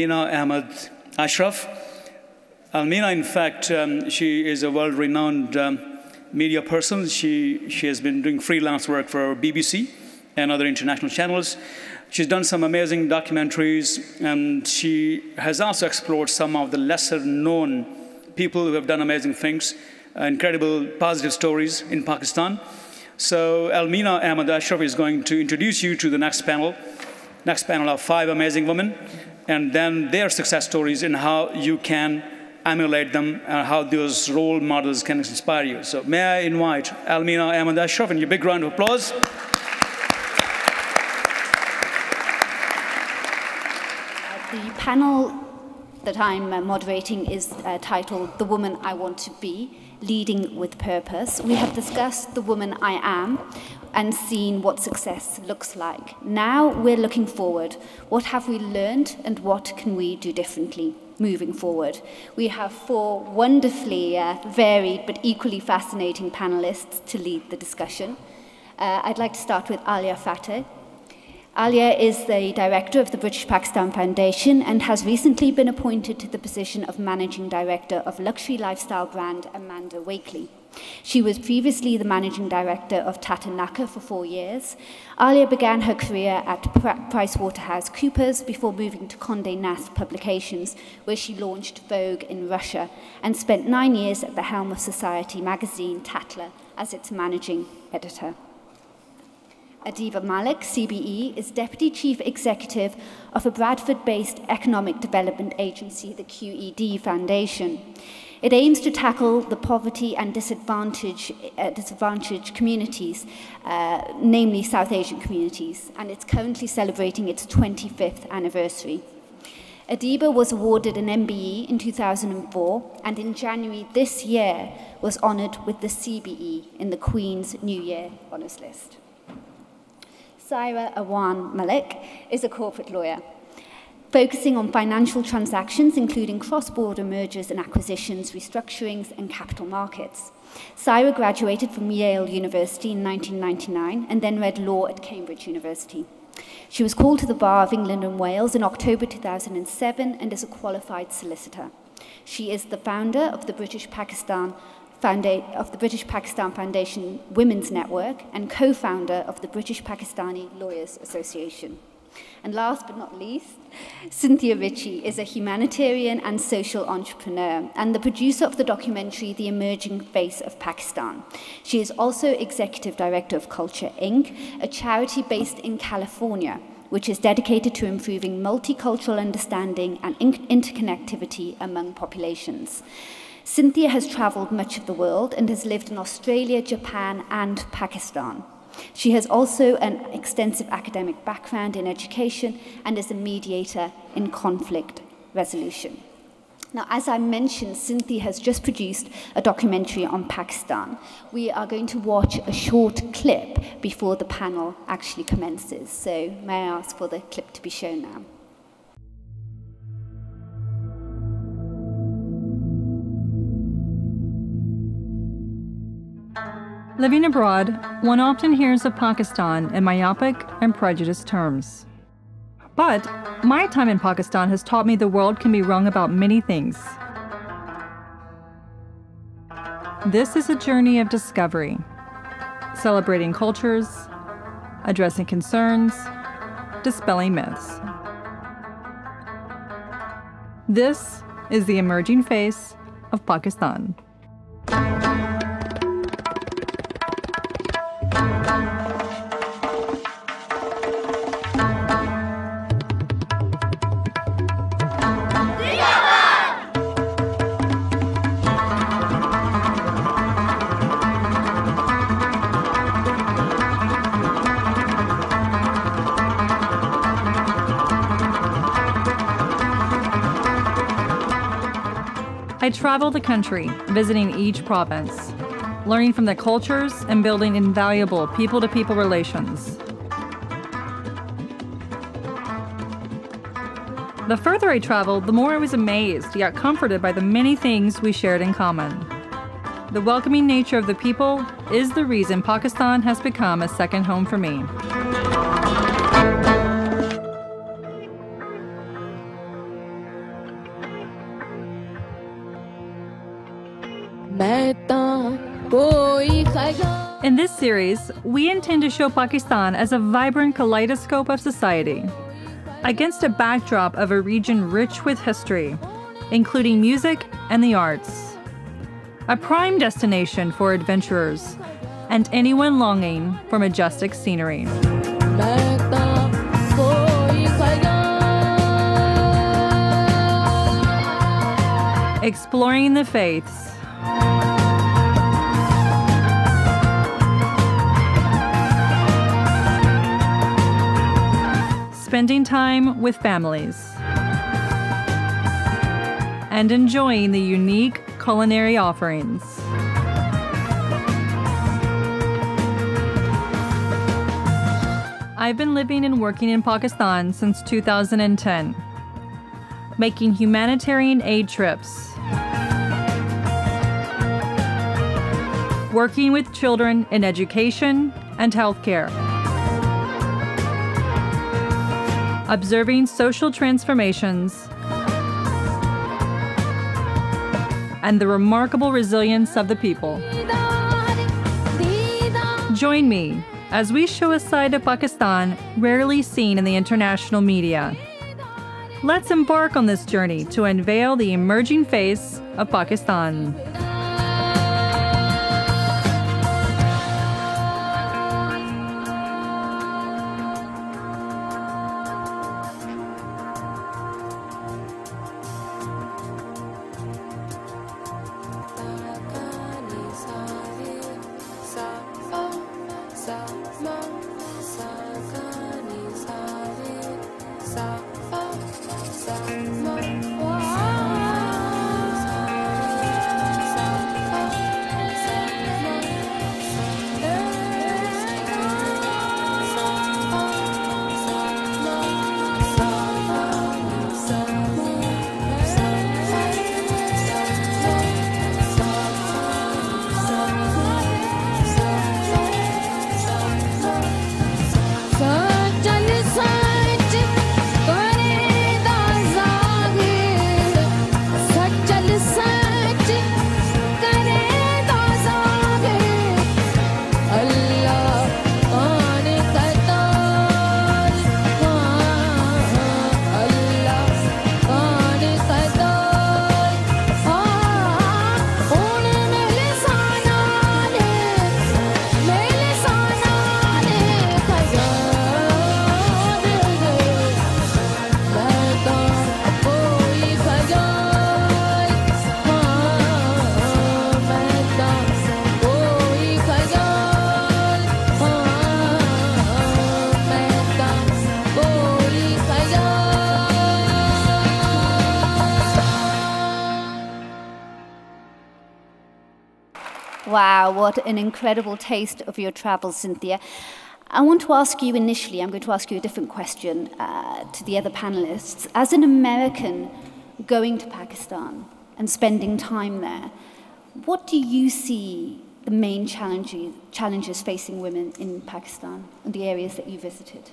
Almina Ahmed Ashraf. Almina, in fact, she is a world-renowned media person. She has been doing freelance work for BBC and other international channels. She's done some amazing documentaries, and she has also explored some of the lesser-known people who have done amazing things, incredible positive stories in Pakistan. So Almina Ahmed Ashraf is going to introduce you to the next panel of 5 amazing women, and then their success stories and how you can emulate them and how those role models can inspire you. So may I invite Almina Ahmed Ashraf, and a big round of applause. The panel that I'm moderating is titled The Woman I Want to Be, Leading with Purpose. We have discussed the woman I am and seen what success looks like. Now we're looking forward. What have we learned and what can we do differently moving forward? We have 4 wonderfully varied but equally fascinating panelists to lead the discussion. I'd like to start with Alia Fateh. Alia is the director of the British Pakistan Foundation and has recently been appointed to the position of managing director of luxury lifestyle brand Amanda Wakely. She was previously the managing director of Tata Naka for 4 years. Alia began her career at PricewaterhouseCoopers before moving to Condé Nast Publications, where she launched Vogue in Russia and spent 9 years at the helm of Society magazine Tatler as its managing editor. Adiba Malik, CBE, is Deputy Chief Executive of a Bradford-based economic development agency, the QED Foundation. It aims to tackle the poverty and disadvantaged communities, namely South Asian communities, and it's currently celebrating its 25th anniversary. Adiba was awarded an MBE in 2004, and in January this year was honoured with the CBE in the Queen's New Year Honours List. Saira Awan Malik is a corporate lawyer, focusing on financial transactions, including cross-border mergers and acquisitions, restructurings, and capital markets. Saira graduated from Yale University in 1999 and then read law at Cambridge University. She was called to the Bar of England and Wales in October 2007 and is a qualified solicitor. She is the founder of the British Pakistan Foundation Women's Network and co-founder of the British Pakistani Lawyers Association. And last but not least, Cynthia Ritchie is a humanitarian and social entrepreneur and the producer of the documentary The Emerging Face of Pakistan. She is also Executive Director of Culture, Inc., a charity based in California, which is dedicated to improving multicultural understanding and interconnectivity among populations. Cynthia has travelled much of the world and has lived in Australia, Japan, and Pakistan. She has also an extensive academic background in education and is a mediator in conflict resolution. Now, as I mentioned, Cynthia has just produced a documentary on Pakistan. We are going to watch a short clip before the panel actually commences. So may I ask for the clip to be shown now? Living abroad, one often hears of Pakistan in myopic and prejudiced terms. But my time in Pakistan has taught me the world can be wrong about many things. This is a journey of discovery, celebrating cultures, addressing concerns, dispelling myths. This is the emerging face of Pakistan. I travel the country, visiting each province, learning from the cultures and building invaluable people-to-people relations. The further I traveled, the more I was amazed, yet comforted by the many things we shared in common. The welcoming nature of the people is the reason Pakistan has become a second home for me. In this series, we intend to show Pakistan as a vibrant kaleidoscope of society, against a backdrop of a region rich with history, including music and the arts. A prime destination for adventurers and anyone longing for majestic scenery. Exploring the faiths. Spending time with families. And enjoying the unique culinary offerings. I've been living and working in Pakistan since 2010, making humanitarian aid trips, working with children in education and healthcare, observing social transformations, and the remarkable resilience of the people. Join me as we show a side of Pakistan rarely seen in the international media. Let's embark on this journey to unveil the emerging face of Pakistan. Wow, what an incredible taste of your travels, Cynthia. I want to ask you initially, I'm going to ask you a different question to the other panelists. As an American going to Pakistan and spending time there, what do you see the main challenges facing women in Pakistan and the areas that you visited?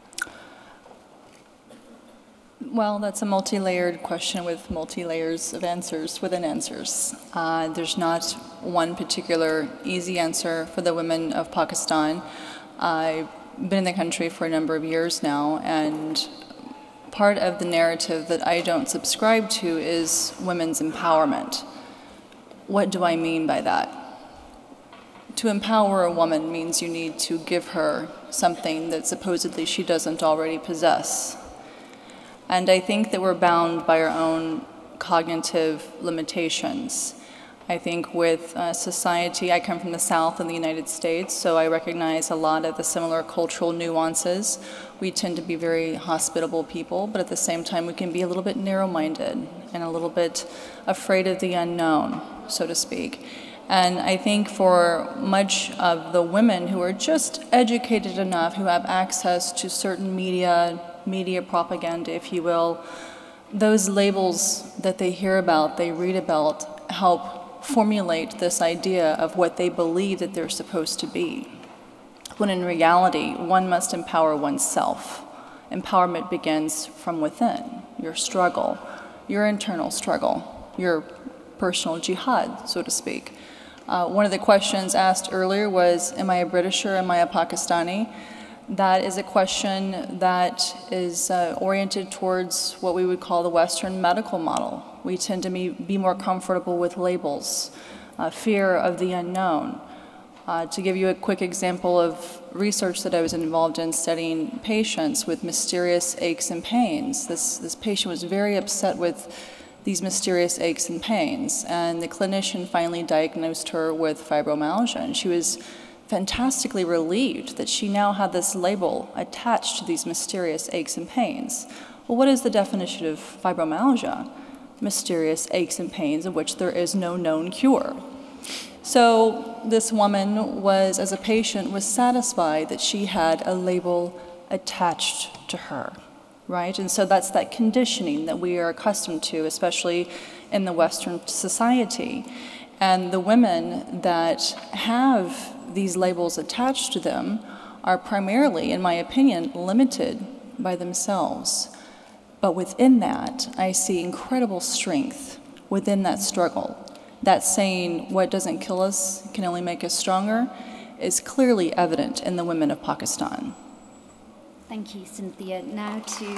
Well, that's a multi-layered question with multi-layers of answers within answers. There's not one particular easy answer for the women of Pakistan. I've been in the country for a number of years now, and part of the narrative that I don't subscribe to is women's empowerment. What do I mean by that? To empower a woman means you need to give her something that supposedly she doesn't already possess. And I think that we're bound by our own cognitive limitations. I think with society, I come from the South in the United States, so I recognize a lot of the similar cultural nuances. We tend to be very hospitable people, but at the same time, we can be a little bit narrow-minded and a little bit afraid of the unknown, so to speak. And I think for much of the women who are just educated enough, who have access to certain media propaganda, if you will, those labels that they hear about, they read about, help formulate this idea of what they believe that they're supposed to be. When in reality, one must empower oneself. Empowerment begins from within, your struggle, your internal struggle, your personal jihad, so to speak. One of the questions asked earlier was, am I a Britisher, am I a Pakistani? That is a question that is oriented towards what we would call the Western medical model. We tend to be more comfortable with labels, fear of the unknown. To give you a quick example of research that I was involved in studying patients with mysterious aches and pains, this patient was very upset with these mysterious aches and pains, and the clinician finally diagnosed her with fibromyalgia, and she was fantastically relieved that she now had this label attached to these mysterious aches and pains. Well, what is the definition of fibromyalgia? Mysterious aches and pains of which there is no known cure. So this woman was, as a patient, was satisfied that she had a label attached to her, right? And so that's that conditioning that we are accustomed to, especially in the Western society. And the women that have these labels attached to them are primarily, in my opinion, limited by themselves. But within that, I see incredible strength within that struggle. That saying, what doesn't kill us can only make us stronger, is clearly evident in the women of Pakistan. Thank you, Cynthia. Now to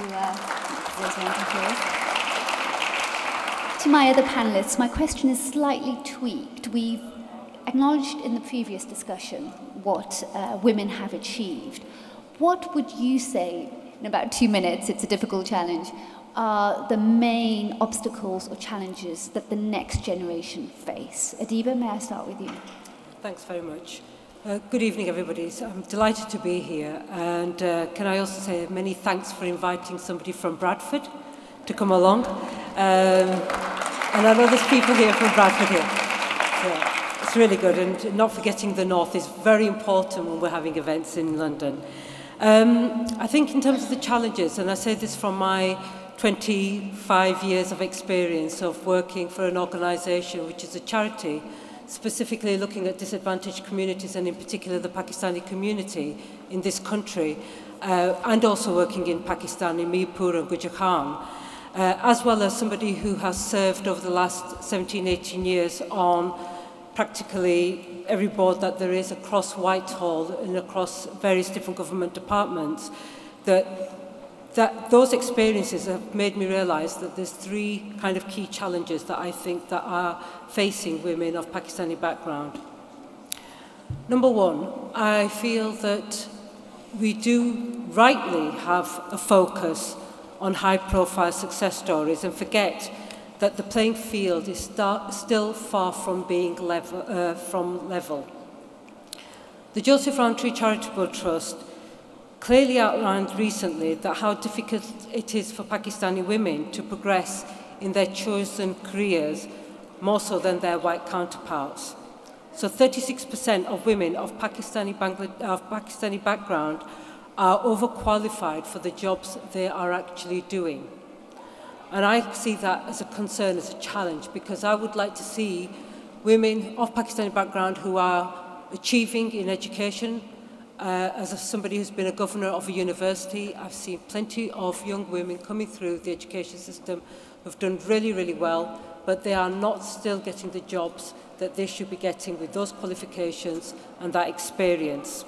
my other panelists, my question is slightly tweaked. We've acknowledged in the previous discussion what women have achieved. What would you say, in about 2 minutes, it's a difficult challenge, are the main obstacles or challenges that the next generation face? Adiba, may I start with you? Thanks very much. Good evening, everybody. So I'm delighted to be here. And can I also say many thanks for inviting somebody from Bradford to come along. And I know there's people here from Bradford here. So it's really good. And not forgetting the North is very important when we're having events in London. I think in terms of the challenges, and I say this from my 25 years of experience of working for an organisation which is a charity, specifically looking at disadvantaged communities and in particular the Pakistani community in this country, and also working in Pakistan, in Mirpur and Gujarat, as well as somebody who has served over the last 17, 18 years on practically every board that there is across Whitehall and across various different government departments, that those experiences have made me realise that there's 3 kind of key challenges that I think that are facing women of Pakistani background. Number 1, I feel that we do rightly have a focus on high-profile success stories and forget that the playing field is still far from being level. The Joseph Rowntree Charitable Trust clearly outlined recently that how difficult it is for Pakistani women to progress in their chosen careers more so than their white counterparts. So 36% of women of Pakistani background are overqualified for the jobs they are actually doing. And I see that as a concern, as a challenge, because I would like to see women of Pakistani background who are achieving in education. As somebody who's been a governor of a university, I've seen plenty of young women coming through the education system who've done really, really well, but they are not still getting the jobs that they should be getting with those qualifications and that experience.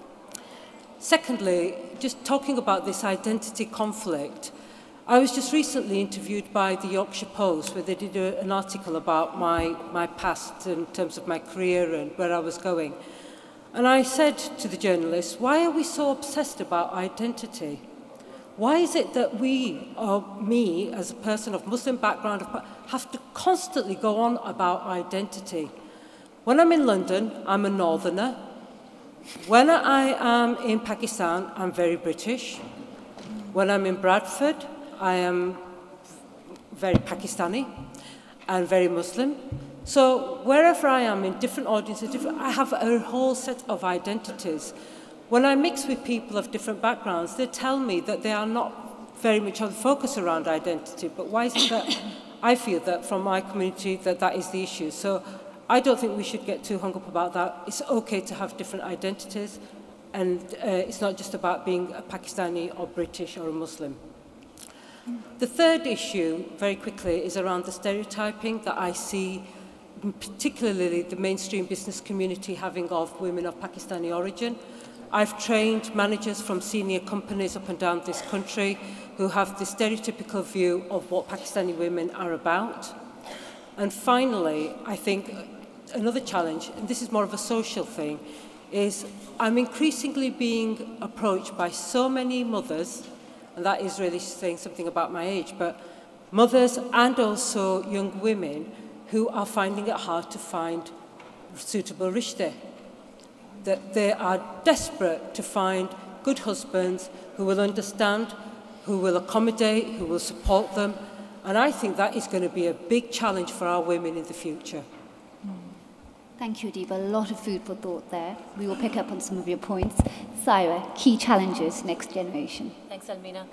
Secondly, just talking about this identity conflict, I was just recently interviewed by the Yorkshire Post where they did an article about my past in terms of my career and where I was going. And I said to the journalist, why are we so obsessed about identity? Why is it that we, or me as a person of Muslim background, have to constantly go on about identity? When I'm in London, I'm a northerner. When I am in Pakistan, I'm very British. When I'm in Bradford, I am very Pakistani and very Muslim. So wherever I am in different audiences, I have a whole set of identities. When I mix with people of different backgrounds, they tell me that they are not very much on the focus around identity. But why is it that I feel that from my community that is the issue? So I don't think we should get too hung up about that. It's okay to have different identities, and it's not just about being a Pakistani or British or a Muslim. The third issue, very quickly, is around the stereotyping that I see, particularly the mainstream business community having of women of Pakistani origin. I've trained managers from senior companies up and down this country who have the stereotypical view of what Pakistani women are about. And finally, I think another challenge, and this is more of a social thing, is I'm increasingly being approached by so many mothers, and that is really saying something about my age, but mothers and also young women who are finding it hard to find suitable rishte. That they are desperate to find good husbands who will understand, who will accommodate, who will support them. And I think that is going to be a big challenge for our women in the future. Thank you, Deepa. A lot of food for thought there. We will pick up on some of your points. Saira, key challenges, next generation. Thanks, Almina.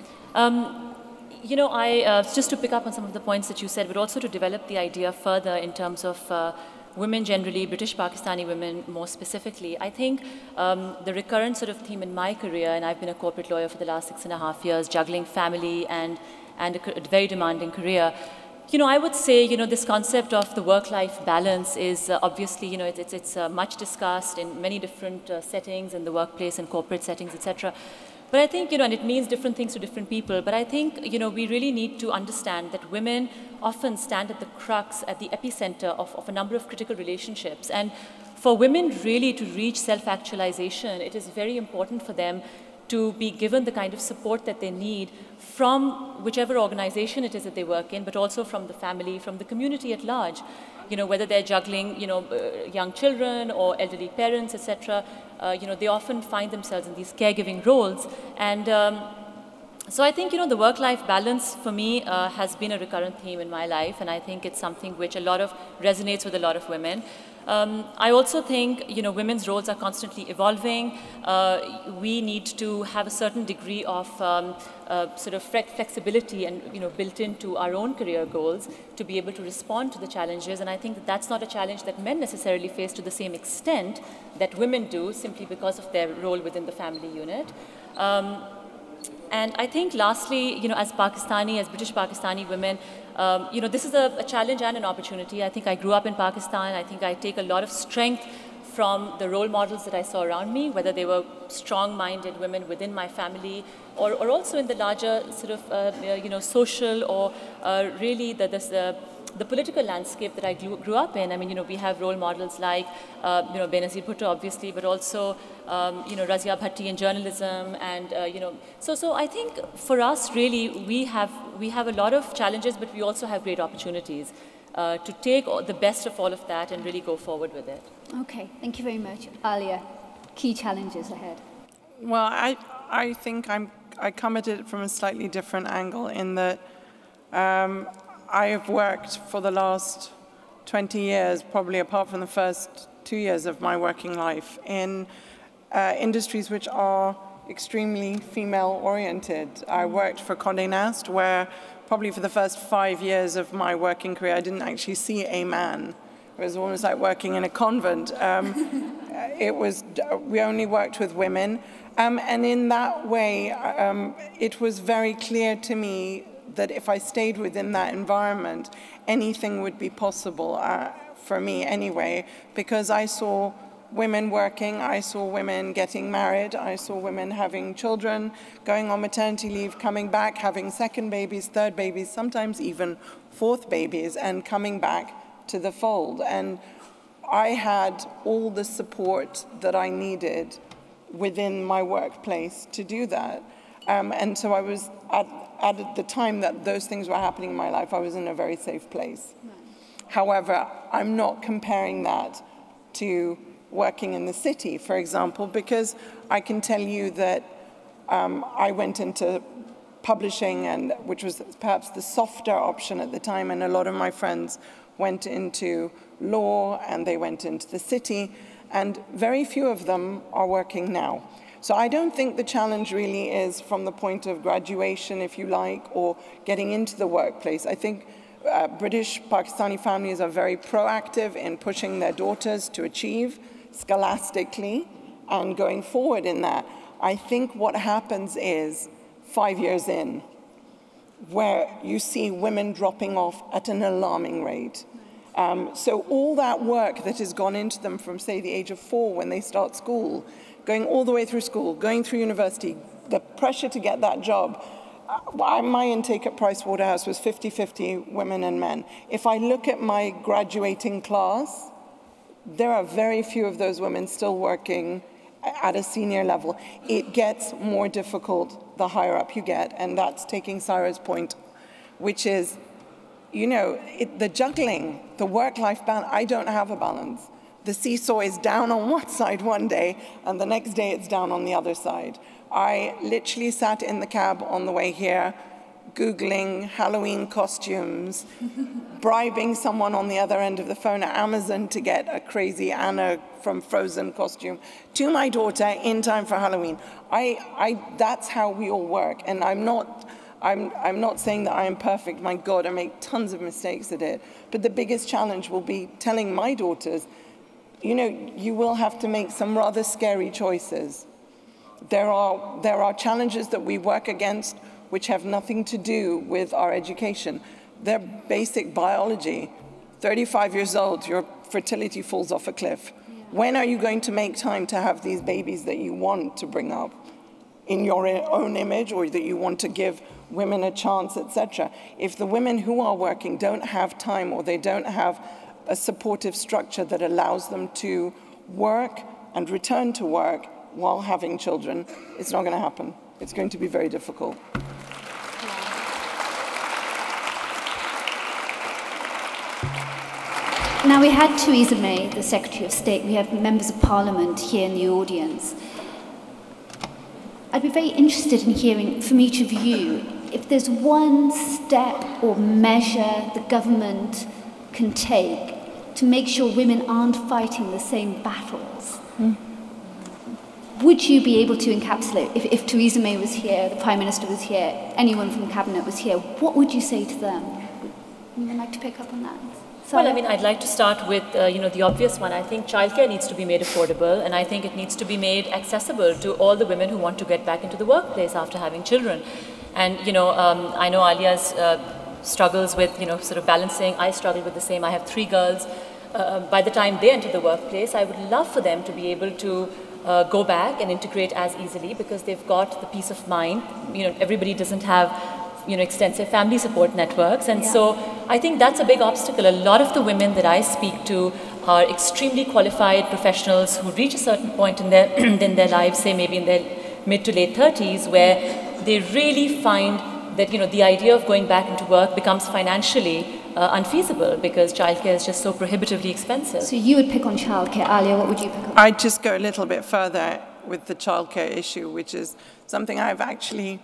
You know, just to pick up on some of the points that you said, but also to develop the idea further in terms of women generally, British Pakistani women more specifically, I think the recurrent sort of theme in my career, and I've been a corporate lawyer for the last 6.5 years, juggling family and a very demanding career. You know, I would say, you know, this concept of the work-life balance is obviously, you know, it's much discussed in many different settings in the workplace and corporate settings, etc. But I think, you know, and it means different things to different people, but I think, you know, we really need to understand that women often stand at the crux, at the epicenter of a number of critical relationships. And for women really to reach self-actualization, it is very important for them to be given the kind of support that they need from whichever organization it is that they work in, but also from the family, from the community at large. You know, whether they're juggling, you know, young children or elderly parents, etc. You know, they often find themselves in these caregiving roles. And so I think, you know, the work-life balance for me has been a recurrent theme in my life, and I think it's something which resonates with a lot of women. I also think, you know, women's roles are constantly evolving. We need to have a certain degree of sort of flexibility and, you know, built into our own career goals to be able to respond to the challenges. And I think that that's not a challenge that men necessarily face to the same extent that women do, simply because of their role within the family unit. And I think lastly, you know, as British Pakistani women, you know, this is a challenge and an opportunity. I think I grew up in Pakistan. I think I take a lot of strength from the role models that I saw around me, whether they were strong-minded women within my family or also in the larger sort of, you know, social or really the political landscape that I grew up in. I mean, you know, we have role models like, you know, Benazir Bhutto, obviously, but also, you know, Razia Bhatti in journalism, and you know, so I think for us, really, we have a lot of challenges, but we also have great opportunities to take the best of all of that and really go forward with it. Okay, thank you very much, Alia. Key challenges ahead. Well, I think I come at it from a slightly different angle in that. I have worked for the last 20 years, probably apart from the first 2 years of my working life, in industries which are extremely female-oriented. I worked for Condé Nast, where probably for the first 5 years of my working career, I didn't actually see a man. It was almost like working in a convent. We only worked with women. And in that way, it was very clear to me that if I stayed within that environment, anything would be possible for me anyway, because I saw women working, I saw women getting married, I saw women having children, going on maternity leave, coming back, having second babies, third babies, sometimes even fourth babies, and coming back to the fold. And I had all the support that I needed within my workplace to do that. And so I was, at the time that those things were happening in my life, I was in a very safe place. Right. However, I'm not comparing that to working in the city, for example, because I can tell you that I went into publishing, and which was perhaps the softer option at the time, and a lot of my friends went into law and they went into the city, and very few of them are working now. So I don't think the challenge really is from the point of graduation, if you like, or getting into the workplace. I think British Pakistani families are very proactive in pushing their daughters to achieve scholastically and going forward in that. I think what happens is 5 years in, where you see women dropping off at an alarming rate. So all that work that has gone into them from, say, the age of 4 when they start school, going all the way through school, going through university, the pressure to get that job. My intake at Pricewaterhouse was 50-50 women and men. If I look at my graduating class, there are very few of those women still working at a senior level. It gets more difficult the higher up you get, and that's taking Sarah's point, which is, you know, the juggling, the work-life balance. I don't have a balance. The seesaw is down on one side one day, and the next day it's down on the other side. I literally sat in the cab on the way here, Googling Halloween costumes, bribing someone on the other end of the phone at Amazon to get a crazy Anna from Frozen costume to my daughter in time for Halloween. That's how we all work, and I'm not saying that I am perfect. My God, I make tons of mistakes at it. But the biggest challenge will be telling my daughters, you know, you will have to make some rather scary choices. There are challenges that we work against which have nothing to do with our education. They're basic biology. 35 years old, your fertility falls off a cliff. Yeah. When are you going to make time to have these babies that you want to bring up in your own image, or that you want to give women a chance, etc.? If the women who are working don't have time, or they don't have a supportive structure that allows them to work and return to work while having children, it's not going to happen. It's going to be very difficult. Now, we had Theresa May, the Secretary of State. We have members of Parliament here in the audience. I'd be very interested in hearing from each of you if there's one step or measure the government can take to make sure women aren't fighting the same battles. Would you be able to encapsulate, if Theresa May was here, the Prime Minister was here, anyone from the Cabinet was here, what would you say to them? Would anyone like to pick up on that? Well, I mean, I'd like to start with, the obvious one. I think childcare needs to be made affordable, and I think it needs to be made accessible to all the women who want to get back into the workplace after having children. And, I know Alia's struggles with, sort of balancing. I struggle with the same. I have 3 girls. By the time they enter the workplace, I would love for them to be able to go back and integrate as easily, because they've got the peace of mind. Everybody doesn't have extensive family support networks, and so I think that's a big obstacle. A lot of the women that I speak to are extremely qualified professionals who reach a certain point in their in their lives, say maybe in their mid to late 30s, where they really find that the idea of going back into work becomes financially unfeasible, because childcare is just so prohibitively expensive. So you would pick on childcare. Alia, what would you pick on? I'd just go a little bit further with the childcare issue, which is something I have actually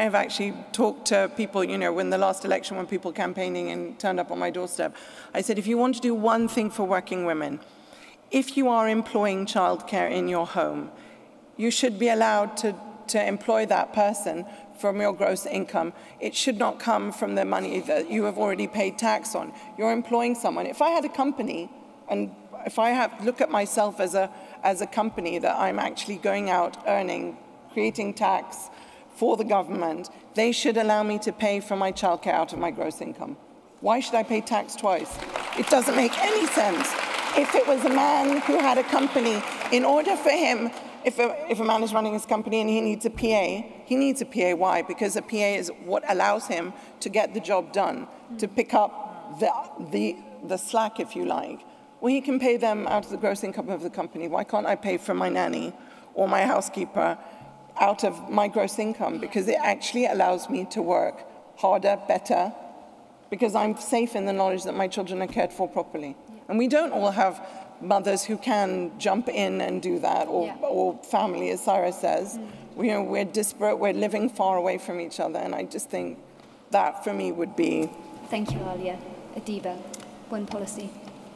talked to people, when the last election, when people campaigning and turned up on my doorstep, I said, if you want to do one thing for working women, if you are employing childcare in your home, you should be allowed to employ that person from your gross income. It should not come from the money that you have already paid tax on. You're employing someone. If I had a company, and if I look at myself as a company that I'm actually going out earning, creating tax for the government, they should allow me to pay for my childcare out of my gross income. Why should I pay tax twice? It doesn't make any sense. If it was a man who had a company, in order for him, if a man is running his company and he needs a PA, he needs a PA. Why? Because a PA is what allows him to get the job done, to pick up the slack, if you like. Well, he can pay them out of the gross income of the company. Why can't I pay for my nanny or my housekeeper out of my gross income? Because it actually allows me to work harder, better, because I'm safe in the knowledge that my children are cared for properly. And we don't all have mothers who can jump in and do that, or family, as Sarah says. We're disparate, we're living far away from each other, and I just think that, for me, would be... Thank you, Alia. Adiba, one policy.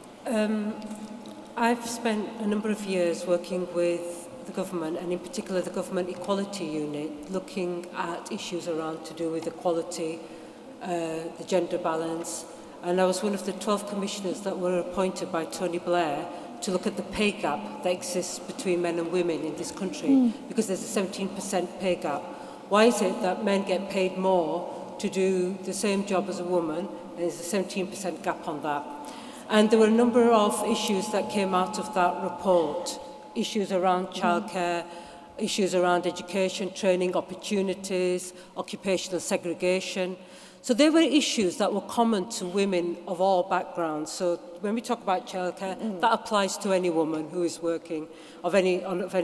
I've spent a number of years working with the government, and in particular the Government Equality Unit, looking at issues around to do with equality, the gender balance, and I was one of the 12 commissioners that were appointed by Tony Blair to look at the pay gap that exists between men and women in this country, because there's a 17% pay gap. Why is it that men get paid more to do the same job as a woman, and there's a 17% gap on that. And there were a number of issues that came out of that report, issues around childcare, issues around education, training opportunities, occupational segregation. So they were issues that were common to women of all backgrounds. So when we talk about childcare, that applies to any woman who is working of any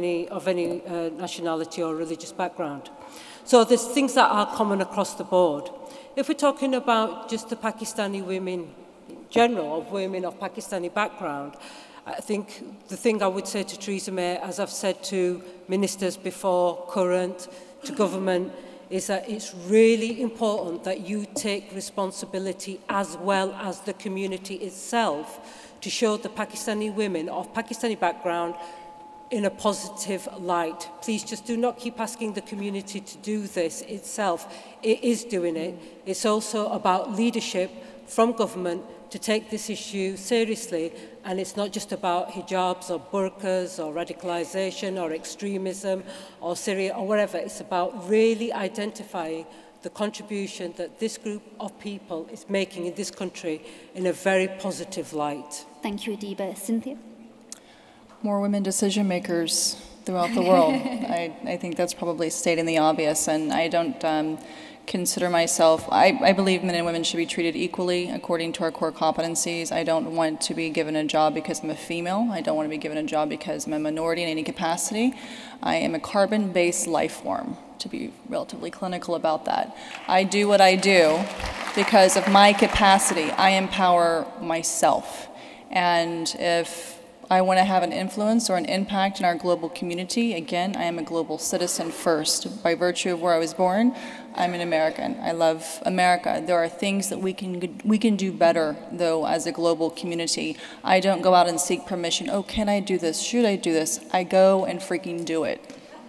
nationality or religious background. So there's things that are common across the board. If we're talking about just the Pakistani women in general, or women of Pakistani background, I think the thing I would say to Theresa May, as I've said to ministers before, current, to government, is that it's really important that you take responsibility as well as the community itself to show the Pakistani women of Pakistani background in a positive light. Please just do not keep asking the community to do this itself. It is doing it. It's also about leadership from government to take this issue seriously, and it's not just about hijabs or burqas or radicalization or extremism or Syria or whatever. It's about really identifying the contribution that this group of people is making in this country in a very positive light. Thank you, Adiba. Cynthia? More women decision makers throughout the world. I think that's probably stating the obvious, and I don't consider myself, I believe men and women should be treated equally according to our core competencies. I don't want to be given a job because I'm a female. I don't want to be given a job because I'm a minority in any capacity. I am a carbon-based life form, to be relatively clinical about that. I do what I do because of my capacity. I empower myself. And if I want to have an influence or an impact in our global community, again, I am a global citizen first. By virtue of where I was born, I'm an American. I love America. There are things that we can do better, though, as a global community. I don't go out and seek permission. Oh, can I do this? Should I do this? I go and freaking do it.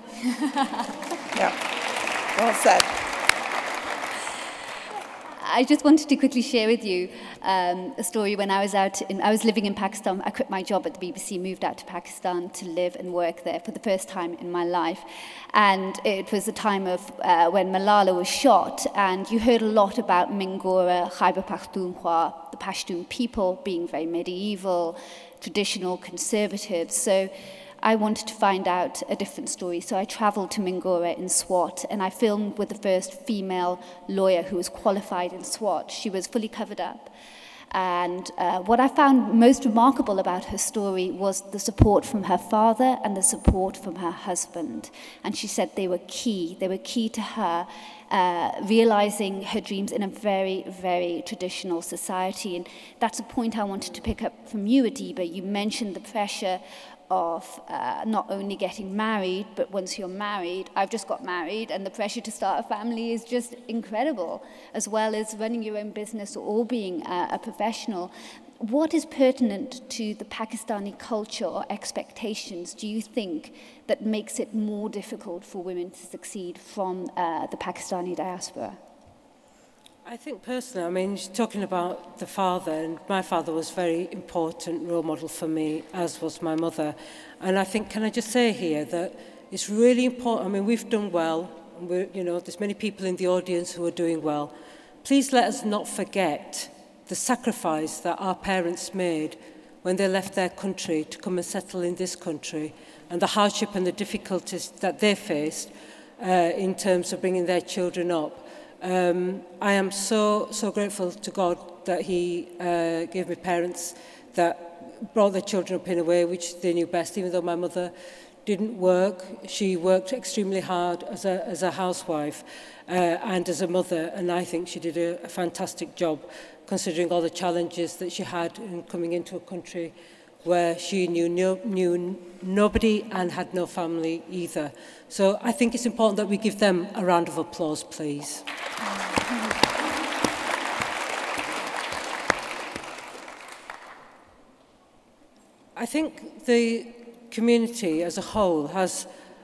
Yeah, well said. I just wanted to quickly share with you a story. When I was living in Pakistan. I quit my job at the BBC, moved out to Pakistan to live and work there for the first time in my life. And it was a time of when Malala was shot, and you heard a lot about Mingora, Khyber Pakhtunkhwa, the Pashtun people being very medieval, traditional, conservative. So I wanted to find out a different story. So I travelled to Mingora in SWAT, and I filmed with the first female lawyer who was qualified in SWAT. She was fully covered up. And what I found most remarkable about her story was the support from her father and the support from her husband. And she said they were key. They were key to her realizing her dreams in a very, very traditional society. And that's a point I wanted to pick up from you, Adiba. You mentioned the pressure of not only getting married, but once you're married, I've just got married, and the pressure to start a family is just incredible, as well as running your own business or being a professional. What is pertinent to the Pakistani culture or expectations, do you think, that makes it more difficult for women to succeed from the Pakistani diaspora? I think personally, I mean, talking about the father, and my father was a very important role model for me, as was my mother. And I think, can I just say here that it's really important. I mean, we've done well. There's many people in the audience who are doing well. Please let us not forget the sacrifice that our parents made when they left their country to come and settle in this country, and the hardship and the difficulties that they faced in terms of bringing their children up. I am so grateful to God that He gave me parents that brought their children up in a way which they knew best. Even though my mother didn't work, she worked extremely hard as a housewife and as a mother, and I think she did a fantastic job considering all the challenges that she had in coming into a country where she knew nobody and had no family either. So I think it's important that we give them a round of applause, please. I think the community as a whole has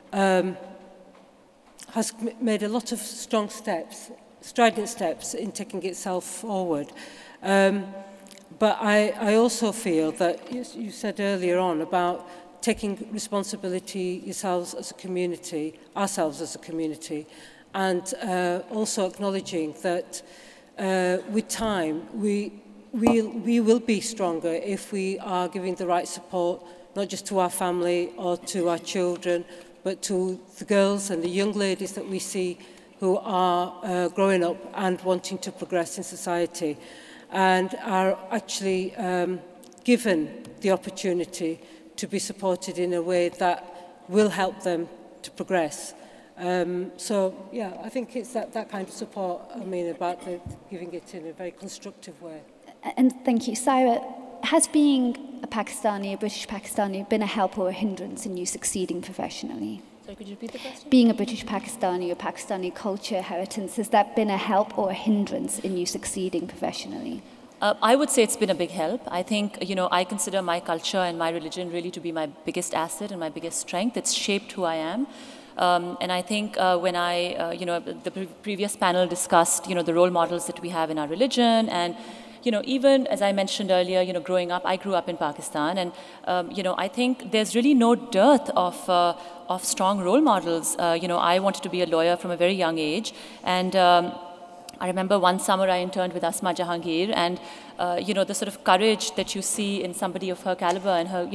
made a lot of strong steps, strident steps in taking itself forward. But I also feel that you said earlier on about taking responsibility yourselves as a community, ourselves as a community, and also acknowledging that with time we will be stronger if we are giving the right support, not just to our family or to our children, but to the girls and the young ladies that we see who are growing up and wanting to progress in society, and are actually given the opportunity to be supported in a way that will help them to progress. So, yeah, I think it's that kind of support, I mean, about giving it in a very constructive way. And thank you. Saira, has being a Pakistani, a British Pakistani, been a help or a hindrance in you succeeding professionally? Sorry, could you repeat the question? Being a British Pakistani or Pakistani culture heritage, has that been a help or a hindrance in you succeeding professionally? I would say it's been a big help. I think, I consider my culture and my religion really to be my biggest asset and my biggest strength. It's shaped who I am. And I think when the previous panel discussed, the role models that we have in our religion, and, even as I mentioned earlier, growing up, I grew up in Pakistan, and, I think there's really no dearth of strong role models. I wanted to be a lawyer from a very young age, and I remember one summer I interned with Asma Jahangir, and the sort of courage that you see in somebody of her caliber and her,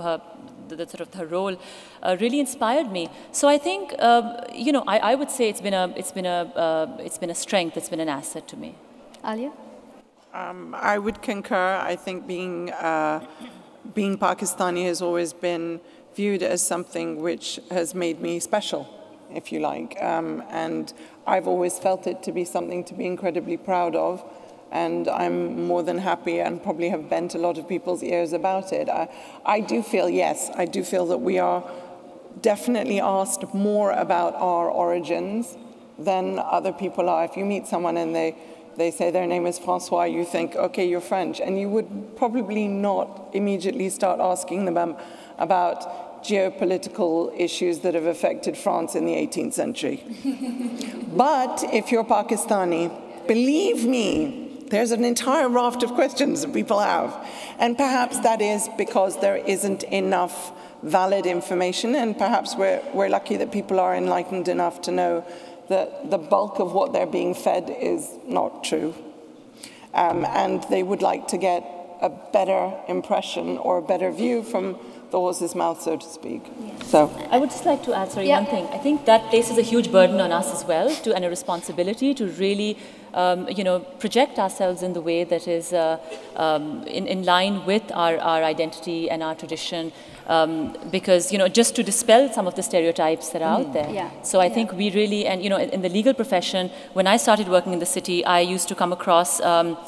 her role really inspired me. So I think, I would say it's been a strength, it's been an asset to me. Alia? I would concur. I think being Pakistani has always been viewed as something which has made me special, if you like, and I've always felt it to be something to be incredibly proud of, and I'm more than happy and probably have bent a lot of people's ears about it. I do feel, yes, I do feel that we are definitely asked more about our origins than other people are. If you meet someone and they say their name is Francois, you think, okay, you're French, and you would probably not immediately start asking them about geopolitical issues that have affected France in the 18th century. But if you're Pakistani, believe me, there's an entire raft of questions that people have. And perhaps that is because there isn't enough valid information, and perhaps we're lucky that people are enlightened enough to know that the bulk of what they're being fed is not true. And they would like to get a better impression or a better view from the horse's mouth, so to speak. Yes. So I would just like to add, one thing. I think that places a huge burden on us as well, and a responsibility to really, project ourselves in the way that is in line with our identity and our tradition, because, just to dispel some of the stereotypes that are out there. Yeah. So I think we really, and, in the legal profession, when I started working in the city, I used to come across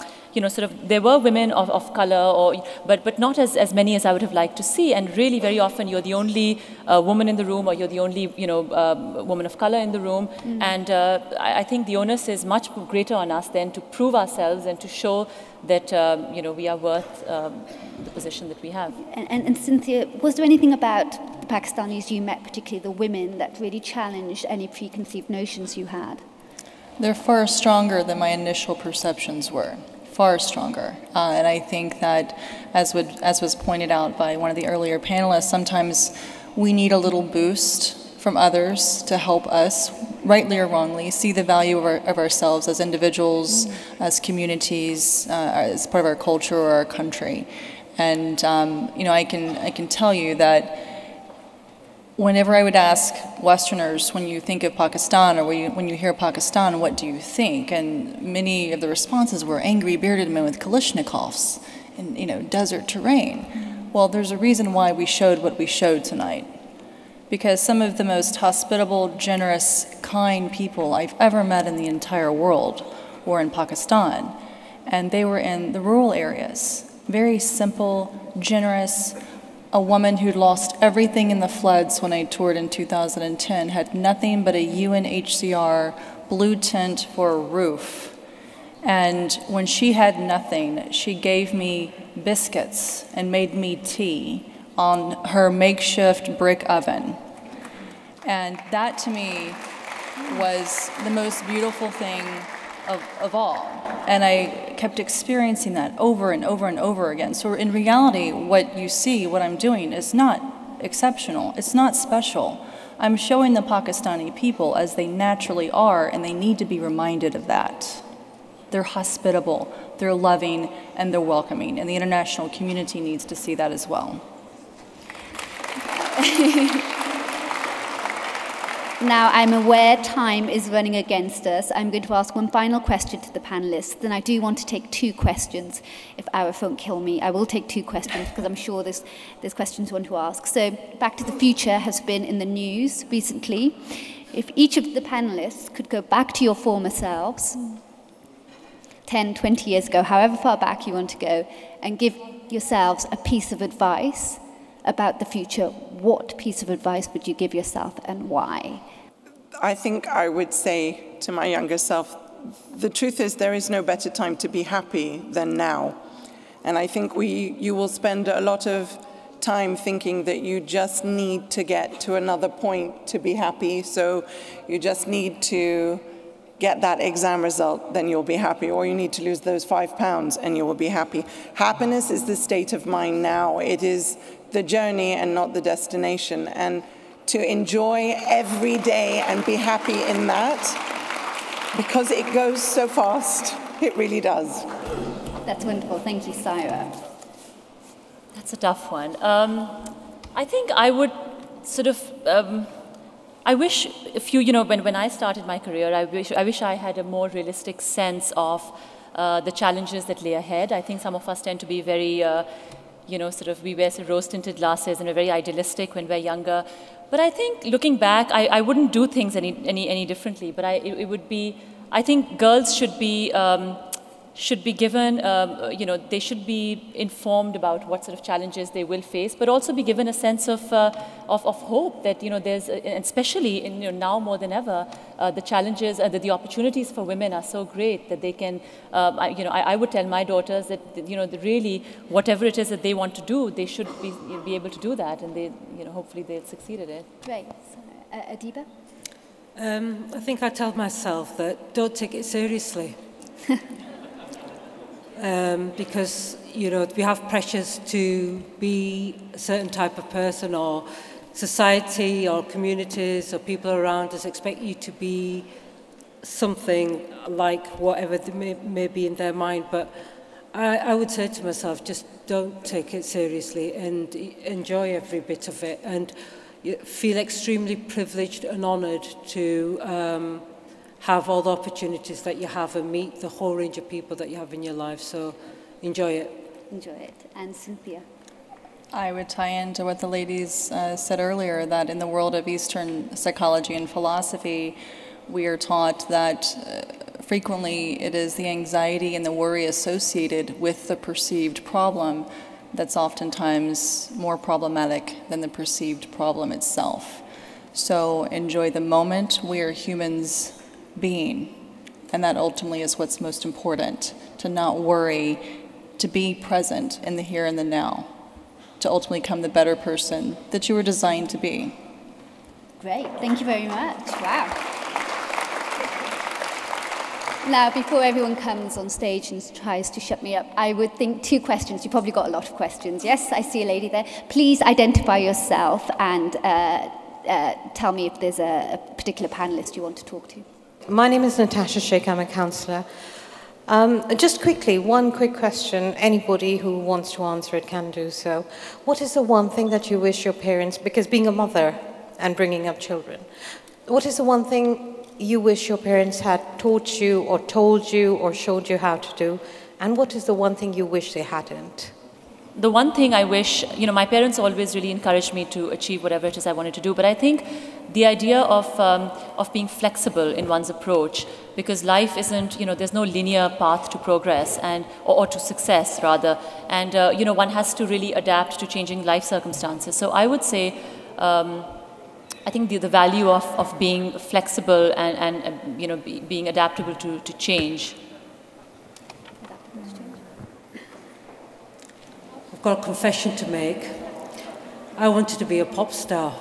there were women of color, but not as many as I would have liked to see. And really, very often, you're the only woman in the room, or you're the only, woman of color in the room. And I think the onus is much greater on us then to prove ourselves and to show that, we are worth the position that we have. And Cynthia, was there anything about the Pakistanis you met, particularly the women, that really challenged any preconceived notions you had? They're far stronger than my initial perceptions were. Far stronger. And I think that, as was pointed out by one of the earlier panelists, sometimes we need a little boost from others to help us, rightly or wrongly, see the value of ourselves as individuals, as communities, as part of our culture or our country. And, I can tell you that whenever I would ask Westerners, when you think of Pakistan or when you hear Pakistan, what do you think? And many of the responses were angry bearded men with Kalashnikovs in, desert terrain. Well, there's a reason why we showed what we showed tonight. Because some of the most hospitable, generous, kind people I've ever met in the entire world were in Pakistan. And they were in the rural areas. Very simple, generous. A woman who'd lost everything in the floods when I toured in 2010, had nothing but a UNHCR blue tent for a roof. And when she had nothing, she gave me biscuits and made me tea on her makeshift brick oven. And that to me was the most beautiful thing of all. And I kept experiencing that over and over and over again. So in reality, what you see, what I'm doing, is not exceptional. It's not special. I'm showing the Pakistani people as they naturally are, and they need to be reminded of that. They're hospitable, they're loving, and they're welcoming, and the international community needs to see that as well. Now, I'm aware time is running against us. I'm going to ask one final question to the panelists. Then I do want to take 2 questions. If Arif won't kill me, I will take 2 questions because I'm sure there's questions you want to ask. So, Back to the Future has been in the news recently. If each of the panelists could go back to your former selves, 10, 20 years ago, however far back you want to go, and give yourselves a piece of advice about the future, what piece of advice would you give yourself and why? I think I would say to my younger self, the truth is there is no better time to be happy than now. And I think you will spend a lot of time thinking that you just need to get to another point to be happy. So you just need to get that exam result, then you'll be happy. Or you need to lose those 5 pounds and you will be happy. Happiness is the state of mind now. It is the journey and not the destination. And to enjoy every day and be happy in that, because it goes so fast. It really does. That's wonderful. Thank you, Saira. That's a tough one. I think I would sort of, I wish when I started my career, I wish I had a more realistic sense of the challenges that lay ahead. I think some of us tend to be very, we wear some rose-tinted glasses and we're very idealistic when we're younger. But I think looking back, I wouldn't do things any differently. But it would be, I think girls should be given, they should be informed about what sort of challenges they will face, but also be given a sense of hope that, there's, especially now more than ever, the challenges, the opportunities for women are so great that they can, I would tell my daughters that, really, whatever it is that they want to do, they should be able to do that, and they, hopefully they'll succeed at it. Great. Adiba? I think I tell myself that don't take it seriously. Because, we have pressures to be a certain type of person, or society or communities or people around us expect you to be something like whatever may be in their mind. But I would say to myself, just don't take it seriously and enjoy every bit of it, and feel extremely privileged and honoured to have all the opportunities that you have and meet the whole range of people that you have in your life. So enjoy it. Enjoy it. And Cynthia? I would tie into what the ladies said earlier, that in the world of Eastern psychology and philosophy, we are taught that frequently it is the anxiety and the worry associated with the perceived problem that's oftentimes more problematic than the perceived problem itself. So enjoy the moment. We are humans being, and that ultimately is what's most important, to not worry, to be present in the here and the now, to ultimately become the better person that you were designed to be. Great, thank you very much. Wow. Now, before everyone comes on stage and tries to shut me up, I would think 2 questions. You've probably got a lot of questions. Yes, I see a lady there. Please identify yourself and tell me if there's a particular panelist you want to talk to. My name is Natasha Sheikh. I'm a counsellor. Just quickly, one quick question. Anybody who wants to answer it can do so. What is the one thing that you wish your parents, because being a mother and bringing up children, what is the one thing you wish your parents had taught you or told you or showed you how to do? And what is the one thing you wish they hadn't? The one thing I wish, my parents always really encouraged me to achieve whatever it is I wanted to do, but I think the idea of being flexible in one's approach, because life isn't, there's no linear path to progress or to success rather, and one has to really adapt to changing life circumstances. So I would say, I think the value of being flexible and being adaptable to change. I've got a confession to make. I wanted to be a pop star.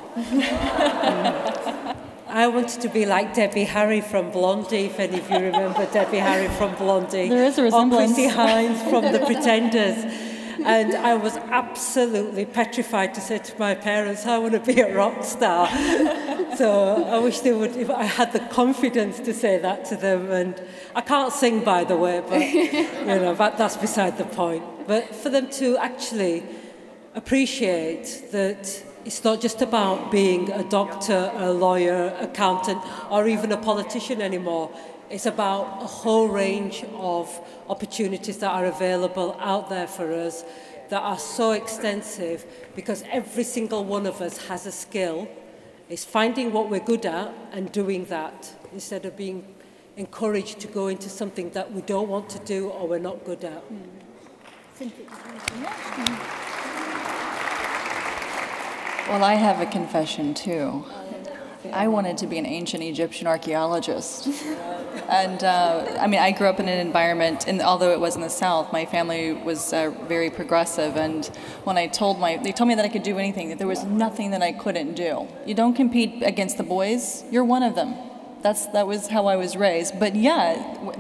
I wanted to be like Debbie Harry from Blondie, if any of you remember Debbie Harry from Blondie. There is a resemblance. Or Chrissy Hines from The Pretenders. And I was absolutely petrified to say to my parents, I want to be a rock star. So I wish they would, if I had the confidence to say that to them. And I can't sing, by the way, but that's beside the point. But for them to actually appreciate that it's not just about being a doctor, a lawyer, accountant, or even a politician anymore. It's about a whole range of opportunities that are available out there for us that are so extensive, because every single one of us has a skill. It's finding what we're good at and doing that, instead of being encouraged to go into something that we don't want to do or we're not good at. Well, I have a confession too. I wanted to be an ancient Egyptian archaeologist. And I mean, I grew up in an environment, and although it was in the South, my family was very progressive. And when they told me that I could do anything, that there was nothing that I couldn't do. You don't compete against the boys, you're one of them. That was how I was raised. But yeah,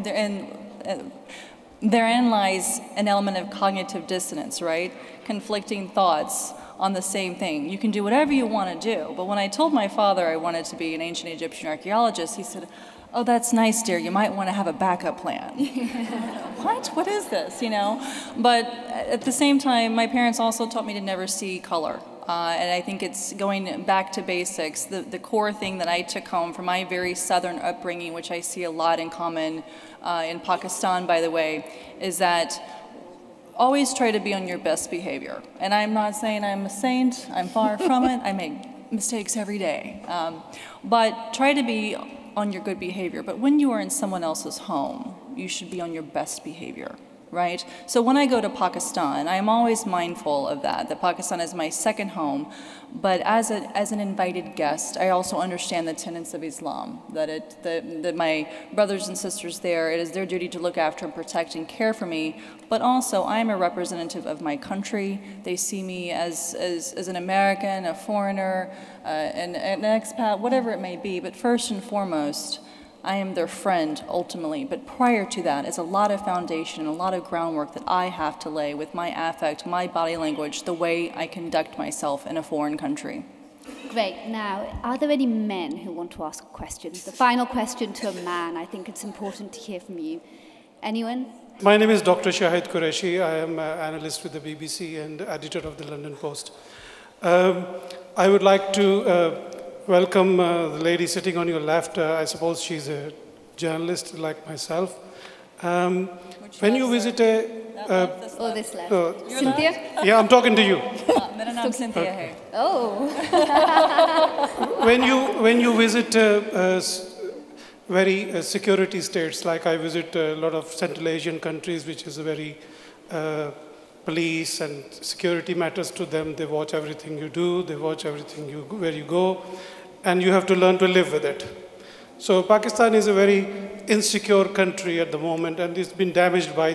therein lies an element of cognitive dissonance, right? Conflicting thoughts on the same thing. You can do whatever you want to do. But when I told my father I wanted to be an ancient Egyptian archaeologist, he said, "Oh, that's nice, dear. You might want to have a backup plan." What? What is this? But at the same time, my parents also taught me to never see color. And I think it's going back to basics. The core thing that I took home from my very southern upbringing, which I see a lot in common in Pakistan, by the way, is that always try to be on your best behavior. And I'm not saying I'm a saint. I'm far from it. I make mistakes every day. But try to be on your good behavior. But when you are in someone else's home, you should be on your best behavior, right? So when I go to Pakistan, I'm always mindful of that Pakistan is my second home. But as an invited guest, I also understand the tenets of Islam, that my brothers and sisters there, it is their duty to look after and protect and care for me. But also, I'm a representative of my country. They see me as an American, a foreigner, an expat, whatever it may be. But first and foremost, I am their friend, ultimately. But prior to that, it's a lot of foundation, a lot of groundwork that I have to lay with my affect, my body language, the way I conduct myself in a foreign country. Great. Now, are there any men who want to ask questions? The final question to a man. I think it's important to hear from you. Anyone? My name is Dr. Shahid Qureshi. I am an analyst with the BBC and editor of the London Post. I would like to welcome the lady sitting on your left. I suppose she's a journalist like myself. When you visit this left. Cynthia? Yeah, I'm talking to you. Cynthia. Okay. Oh. When you visit very security states, like I visit a lot of Central Asian countries, which is a very police and security matters to them. They watch everything you do. They watch everything where you go, and you have to learn to live with it. So Pakistan is a very insecure country at the moment, and it's been damaged by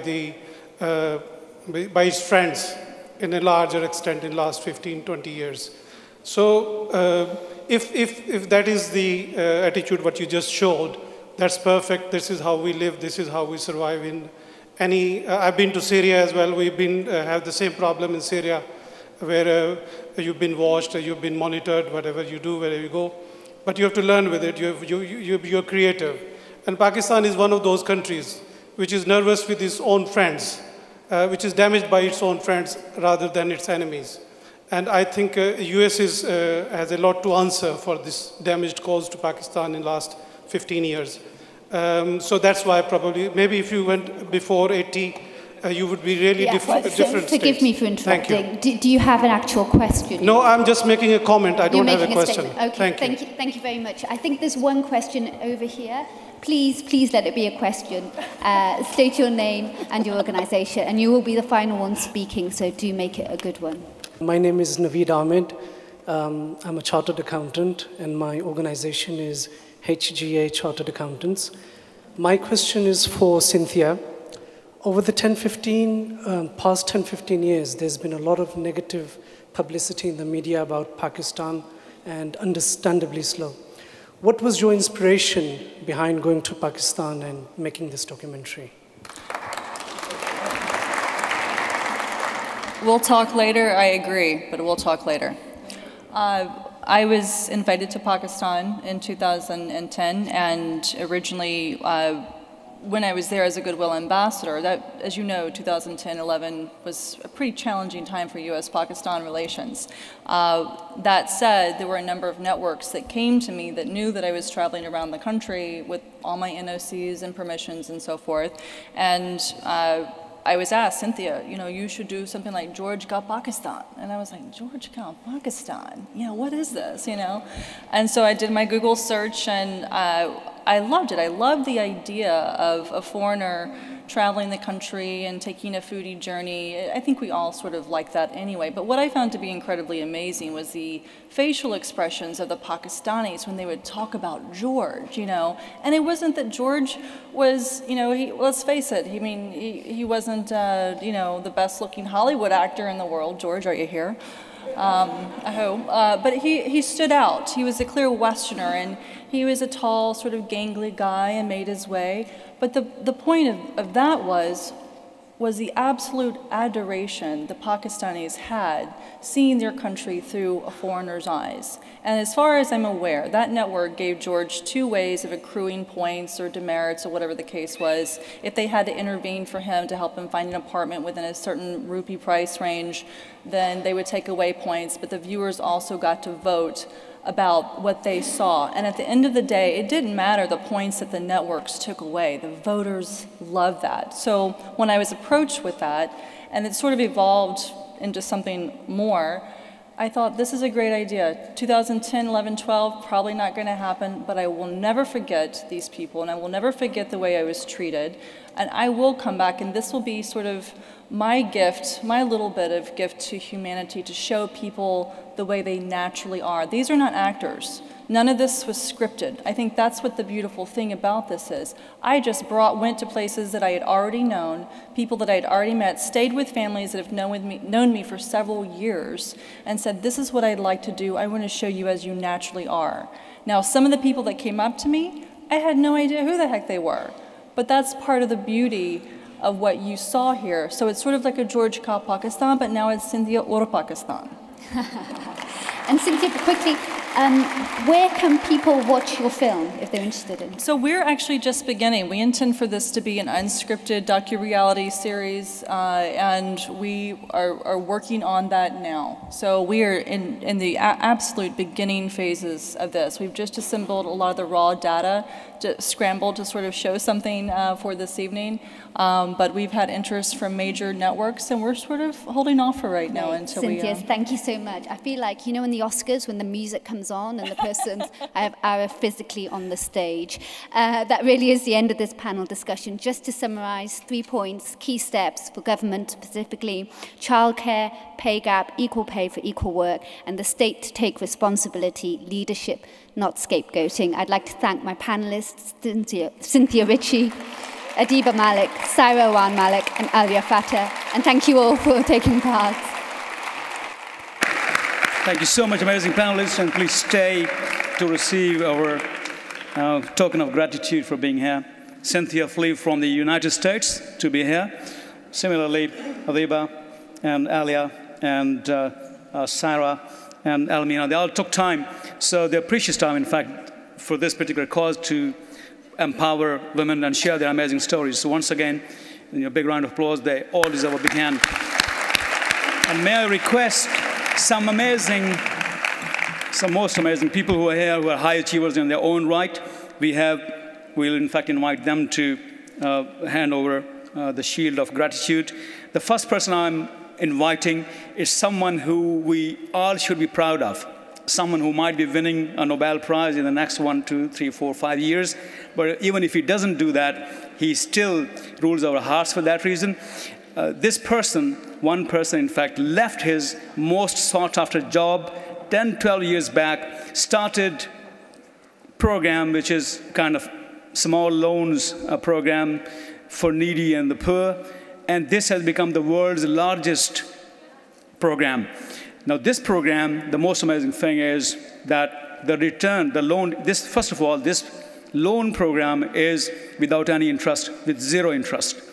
its friends in a larger extent in the last 15, 20 years. So if that is the attitude what you just showed, that's perfect. This is how we live. This is how we survive in any. I've been to Syria as well. We've been have the same problem in Syria, where you've been watched, you've been monitored, whatever you do, wherever you go. But you have to learn with it. You're creative. And Pakistan is one of those countries which is nervous with its own friends, which is damaged by its own friends rather than its enemies. And I think US has a lot to answer for this damage caused to Pakistan in the last 15 years. So that's why probably, maybe if you went before 80, you would be really different. Forgive me for interrupting. Do you have an actual question? No, I'm just making a comment. I don't have a question. Okay, thank you very much. I think there's one question over here. Please let it be a question. State your name and your organisation, and you will be the final one speaking, so do make it a good one. My name is Naveed Ahmed. I'm a chartered accountant, and my organisation is HGA Chartered Accountants. My question is for Cynthia. Over the past 10-15 years, there's been a lot of negative publicity in the media about Pakistan, and understandably so. What was your inspiration behind going to Pakistan and making this documentary? We'll talk later, I agree, but we'll talk later. I was invited to Pakistan in 2010, and originally, when I was there as a Goodwill Ambassador, that, as you know, 2010-11 was a pretty challenging time for U.S.-Pakistan relations. That said, there were a number of networks that came to me that knew that I was traveling around the country with all my NOCs and permissions and so forth, and I was asked, Cynthia, you know, you should do something like George Ka Pakistan. And I was like, George Ka Pakistan? You know, what is this, you know? And so I did my Google search, and I loved it. I loved the idea of a foreigner traveling the country and taking a foodie journey. I think we all sort of like that anyway. But what I found to be incredibly amazing was the facial expressions of the Pakistanis when they would talk about George, you know. And it wasn't that George was, you know, let's face it, I mean, he wasn't, you know, the best looking Hollywood actor in the world. George, are you here? I hope. But he stood out. He was a clear Westerner, and he was a tall, sort of gangly guy and made his way. But the point of that was the absolute adoration the Pakistanis had seeing their country through a foreigner's eyes. And as far as I'm aware, that network gave George 2 ways of accruing points or demerits or whatever the case was. If they had to intervene for him to help him find an apartment within a certain rupee price range, then they would take away points, but the viewers also got to vote about what they saw. And at the end of the day, it didn't matter the points that the networks took away. The voters loved that. So when I was approached with that, and it sort of evolved into something more, I thought, this is a great idea. 2010, 11, 12, probably not going to happen, but I will never forget these people, and I will never forget the way I was treated. And I will come back, and this will be sort of my gift, my little bit of gift to humanity, to show people the way they naturally are. These are not actors. None of this was scripted. I think that's what the beautiful thing about this is. I just went to places that I had already known, people that I had already met, stayed with families that have known me for several years, and said, this is what I'd like to do. I want to show you as you naturally are. Now, some of the people that came up to me, I had no idea who the heck they were. But that's part of the beauty of what you saw here. So it's sort of like a George Ka Pakistan, but now it's Cynthia Aur Pakistan. And Cynthia, quickly, where can people watch your film if they're interested in? So we're actually just beginning. We intend for this to be an unscripted docu-reality series, and we are working on that now. So we are in the absolute beginning phases of this. We've just assembled a lot of the raw data, scrambled to sort of show something for this evening. But we've had interest from major networks, and we're sort of holding off for right now until Cynthia, thank you so much. I feel like, you know, in the Oscars when the music comes on and the persons are physically on the stage. That really is the end of this panel discussion. Just to summarize, 3 points, key steps for government, specifically childcare, pay gap, equal pay for equal work, and the state to take responsibility, leadership, not scapegoating. I'd like to thank my panelists, Cynthia Ritchie, Adiba Malik, Saira Wan Malik, and Alia Fatah. And thank you all for taking part. Thank you so much, amazing panelists, and please stay to receive our token of gratitude for being here. Cynthia flew from the United States to be here. Similarly, Adiba and Alia and Sarah and Almina, they all took time. So they're precious time, in fact, for this particular cause to empower women and share their amazing stories. So once again, a big round of applause. They all deserve a big hand. And may I request some most amazing people who are here, who are high achievers in their own right. We'll in fact invite them to hand over the shield of gratitude. The first person I'm inviting is someone who we all should be proud of. Someone who might be winning a Nobel Prize in the next 1, 2, 3, 4, 5 years. But even if he doesn't do that, he still rules our hearts for that reason. This person, one person in fact, left his most sought after job 10, 12 years back, started a program which is kind of small loans program for needy and the poor. And this has become the world's largest program. Now this program, the most amazing thing is that the return, the loan, first of all, this loan program is without any interest, with 0 interest.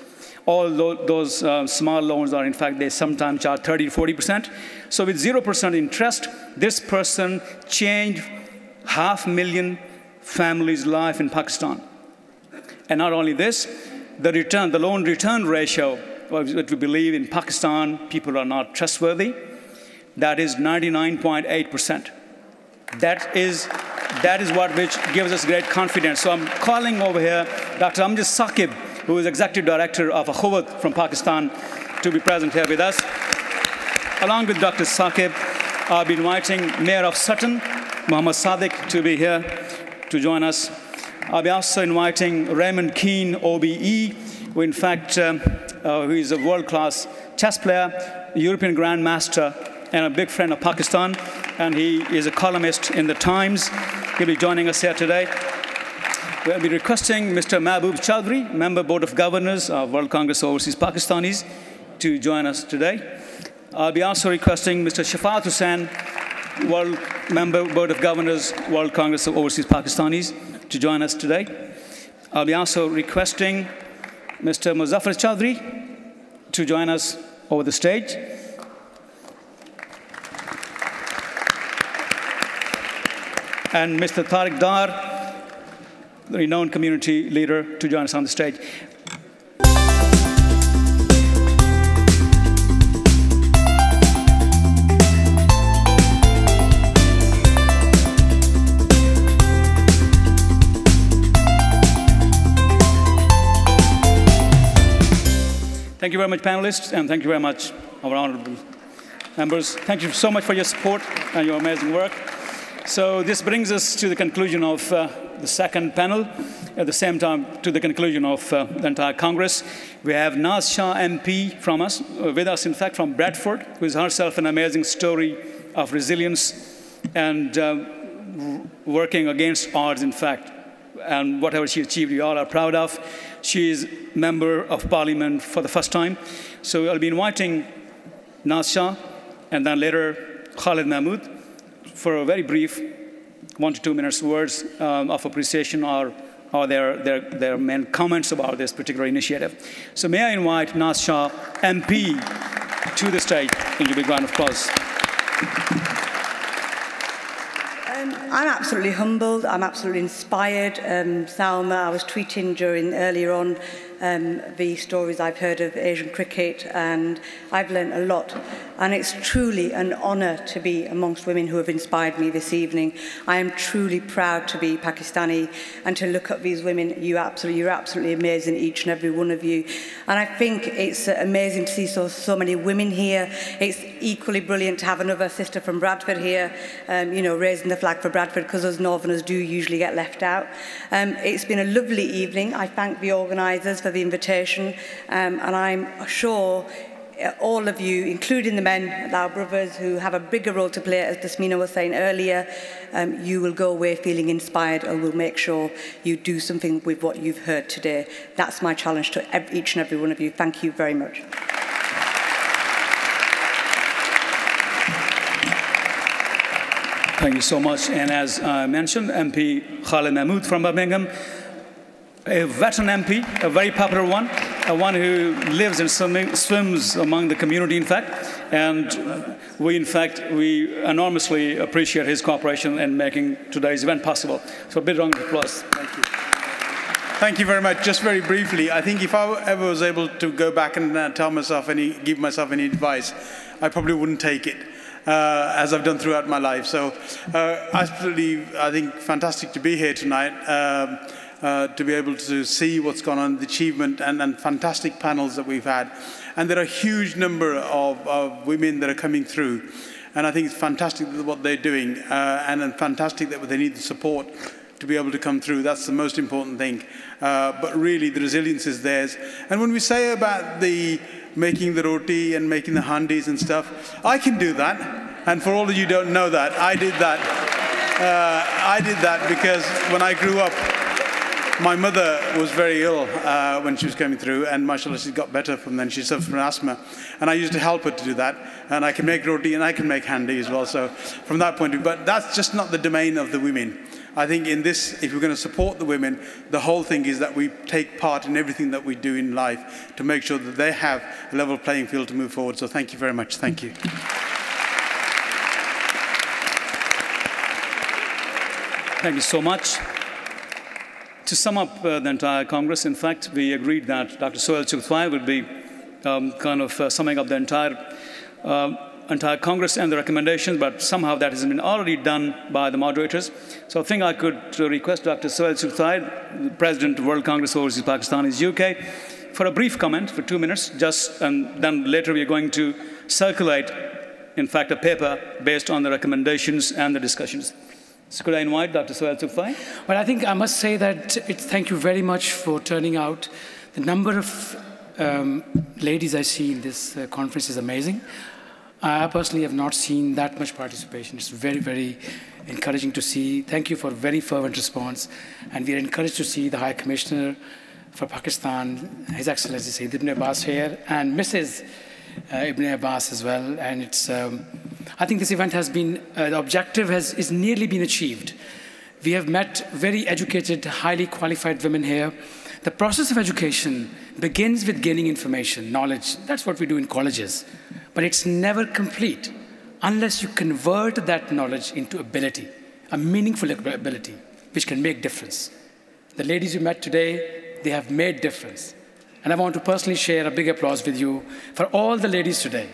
All those small loans are, in fact, they sometimes charge 30 to 40%. So with 0% interest, this person changed 500,000 families' life in Pakistan. And not only this, the loan return ratio, what we believe in Pakistan, people are not trustworthy, that is 99.8%. That is what which gives us great confidence. So I'm calling over here Dr. Amjad Saqib, who is Executive Director of Akhawat from Pakistan, to be present here with us. Along with Dr. Saqib, I'll be inviting Mayor of Sutton, Muhammad Sadiq, to be here to join us. I'll be also inviting Raymond Keane, OBE, who in fact who is a world-class chess player, European Grandmaster, and a big friend of Pakistan. And he is a columnist in the Times. He'll be joining us here today. We'll be requesting Mr. Mahbub Chowdhury, Member Board of Governors of World Congress of Overseas Pakistanis, to join us today. I'll be also requesting Mr. Shafat Hussain, Member Board of Governors, World Congress of Overseas Pakistanis, to join us today. I'll be also requesting Mr. Muzaffar Chowdhury to join us over the stage. And Mr. Tariq Dar, the renowned community leader, to join us on the stage. Thank you very much, panelists, and thank you very much, our honorable members. Thank you so much for your support and your amazing work. So this brings us to the conclusion of the second panel, at the same time to the conclusion of the entire Congress. We have Naz Shah MP with us, in fact, from Bradford, who is herself an amazing story of resilience and working against odds, in fact. And whatever she achieved, we all are proud of. She is Member of Parliament for the first time. So I'll be inviting Naz Shah and then later Khalid Mahmood for a very brief 1 to 2 minutes words of appreciation or their main comments about this particular initiative. So may I invite Naz Shah, MP, to the stage. Can you give a round of applause? I'm absolutely humbled. I'm absolutely inspired. Salma, I was tweeting earlier on the stories I've heard of Asian cricket, and I've learned a lot. And it's truly an honour to be amongst women who have inspired me this evening. I am truly proud to be Pakistani and to look at these women. You're absolutely amazing, each and every one of you. And I think it's amazing to see so many women here. It's equally brilliant to have another sister from Bradford here, raising the flag for Bradford, because us Northerners do usually get left out. It's been a lovely evening. I thank the organisers for the invitation, and I'm sure all of you, including the men, our brothers, who have a bigger role to play, as Dasmina was saying earlier, you will go away feeling inspired, and we'll make sure you do something with what you've heard today. That's my challenge to each and every one of you. Thank you very much. Thank you so much. And as I mentioned, MP Khalid Mahmood from Birmingham, a veteran MP, a very popular one who lives and swims among the community, in fact. And we enormously appreciate his cooperation in making today's event possible. So a big round of applause. Thank you. Thank you very much. Just very briefly, I think if I ever was able to go back and give myself any advice, I probably wouldn't take it. As I've done throughout my life. So absolutely, I think, fantastic to be here tonight, to be able to see what's gone on, the achievement, and fantastic panels that we've had. And there are a huge number of women that are coming through. And I think it's fantastic what they're doing, and fantastic that they need the support to be able to come through. That's the most important thing. But really, the resilience is theirs. And when we say about the making the roti and making the handis and stuff, I can do that. And for all of you who don't know that, I did that. I did that because when I grew up, my mother was very ill when she was coming through, and mashallah, she got better from then. She suffered from asthma, and I used to help her to do that. And I can make roti and I can make handi as well. So from that point of view, but that's just not the domain of the women. I think in this, if we're going to support the women, the whole thing is that we take part in everything that we do in life to make sure that they have a level playing field to move forward. So thank you very much. Thank you. Thank you so much. To sum up the entire Congress, in fact, we agreed that Dr. Sohail Chugthwai would be summing up the entire Congress and the recommendations, but somehow that has been already done by the moderators. So I think I could request Dr. Sohail Chugthwai, the President of World Congress Overseas Pakistanis UK, for a brief comment for 2 minutes, and then later we are going to circulate, in fact, a paper based on the recommendations and the discussions. So could I invite Dr. Sohail Chugthwai? Well, I think I must say that thank you very much for turning out. The number of ladies I see in this conference is amazing. I personally have not seen that much participation. It's very, very encouraging to see. Thank you for a very fervent response. And we are encouraged to see the High Commissioner for Pakistan, His Excellency Sayyid Ibn Abbas here, and Mrs. Ibn Abbas as well. And it's, I think this event has been, the objective is nearly been achieved. We have met very educated, highly qualified women here. The process of education begins with gaining information, knowledge. That's what we do in colleges. But it's never complete unless you convert that knowledge into ability, a meaningful ability, which can make difference. The ladies you met today, they have made difference. And I want to personally share a big applause with you for all the ladies today.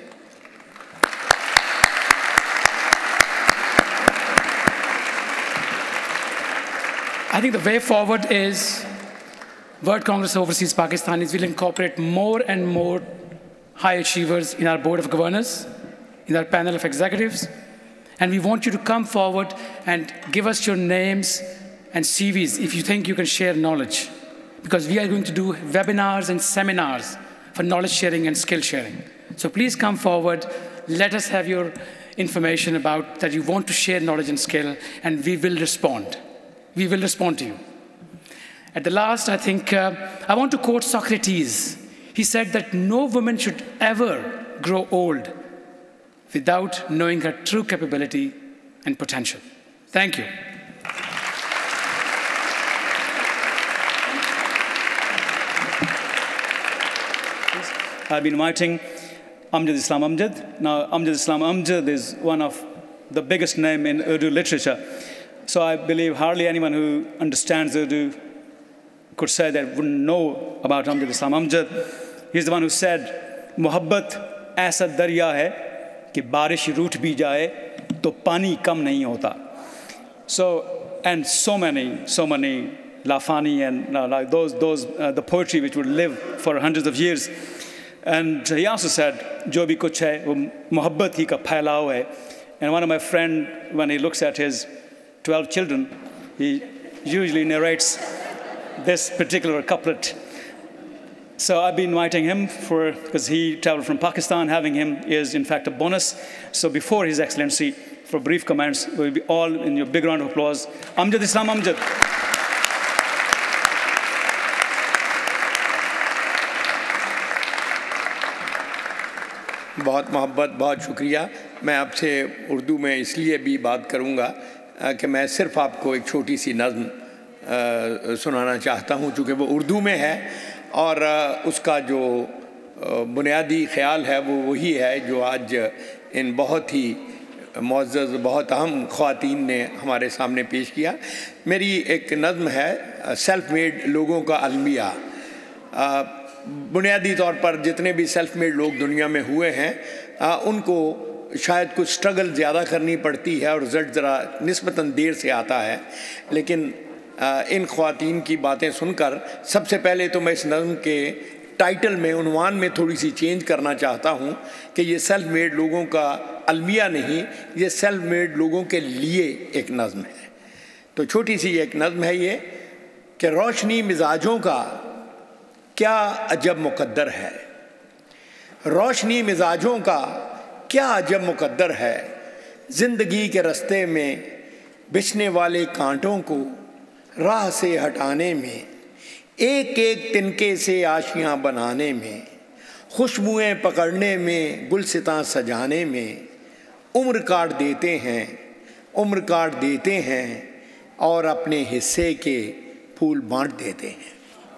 I think the way forward is World Congress Overseas Pakistanis will incorporate more and more high achievers in our Board of Governors, in our panel of executives, and we want you to come forward and give us your names and CVs if you think you can share knowledge, because we are going to do webinars and seminars for knowledge sharing and skill sharing. So please come forward, let us have your information about that you want to share knowledge and skill, and we will respond. We will respond to you. At the last, I think, I want to quote Socrates. He said that no woman should ever grow old without knowing her true capability and potential. Thank you. I've been inviting Amjad Islam Amjad. Now, Amjad Islam Amjad is one of the biggest names in Urdu literature. So I believe hardly anyone who understands Urdu could say that wouldn't know about Amjad Islam Amjad. He's the one who said, "Muhabbat aisa darya hai कि बारिश रूठ भी जाए तो पानी कम नहीं होता." So, and so many Lafani and like those the poetry which would live for hundreds of years. And he also said, "Jo bhi kuch hai, wo mohabbat hi ka phailao hai." And one of my friends, when he looks at his 12 children, he usually narrates this particular couplet. So I've been inviting him because he traveled from Pakistan. Having him is, in fact, a bonus. So before His Excellency, for brief comments, we'll be all in your big round of applause. Amjad Islam Amjad. बहुत मोहब्बत, बहुत शुक्रिया। मैं आपसे उर्दू में इसलिए भी बात करूँगा कि मैं सिर्फ आपको एक छोटी सी नज़्म सुनाना चाहता हूँ, चूँकि वो उर्दू में है और उसका जो बुनियादी ख्याल है वो वही है जो आज इन बहुत ही मुअज़्ज़ज़, बहुत अहम ख़वातीन ने हमारे सामने पेश किया। मेरी एक नज़्म है, सेल्फ मेड लोगों का अलमिया। बुनियादी तौर पर जितने भी सेल्फ मेड लोग दुनिया में हुए हैं उनको शायद कुछ स्ट्रगल ज़्यादा करनी पड़ती है और रिज़ल्ट ज़रा निस्बतन देर से आता है, लेकिन इन ख़वातीन की बातें सुनकर सबसे पहले तो मैं इस नज़्म के टाइटल में, उन्वान में थोड़ी सी चेंज करना चाहता हूँ कि ये सेल्फ मेड लोगों का अलमिया नहीं, ये सेल्फ मेड लोगों के लिए एक नज़्म है। तो छोटी सी एक नज़्म है ये कि रोशनी मिजाजों का क्या अजब मुक़द्दर है, रोशनी मिजाजों का क्या अजब मुक़द्दर है, ज़िंदगी के रास्ते में बिछने वाले कांटों को राह से हटाने में, एक एक तिनके से आशियाँ बनाने में, खुशबुएँ पकड़ने में, गुलसितां सजाने में, उम्र काट देते हैं और अपने हिस्से के फूल बांट देते हैं।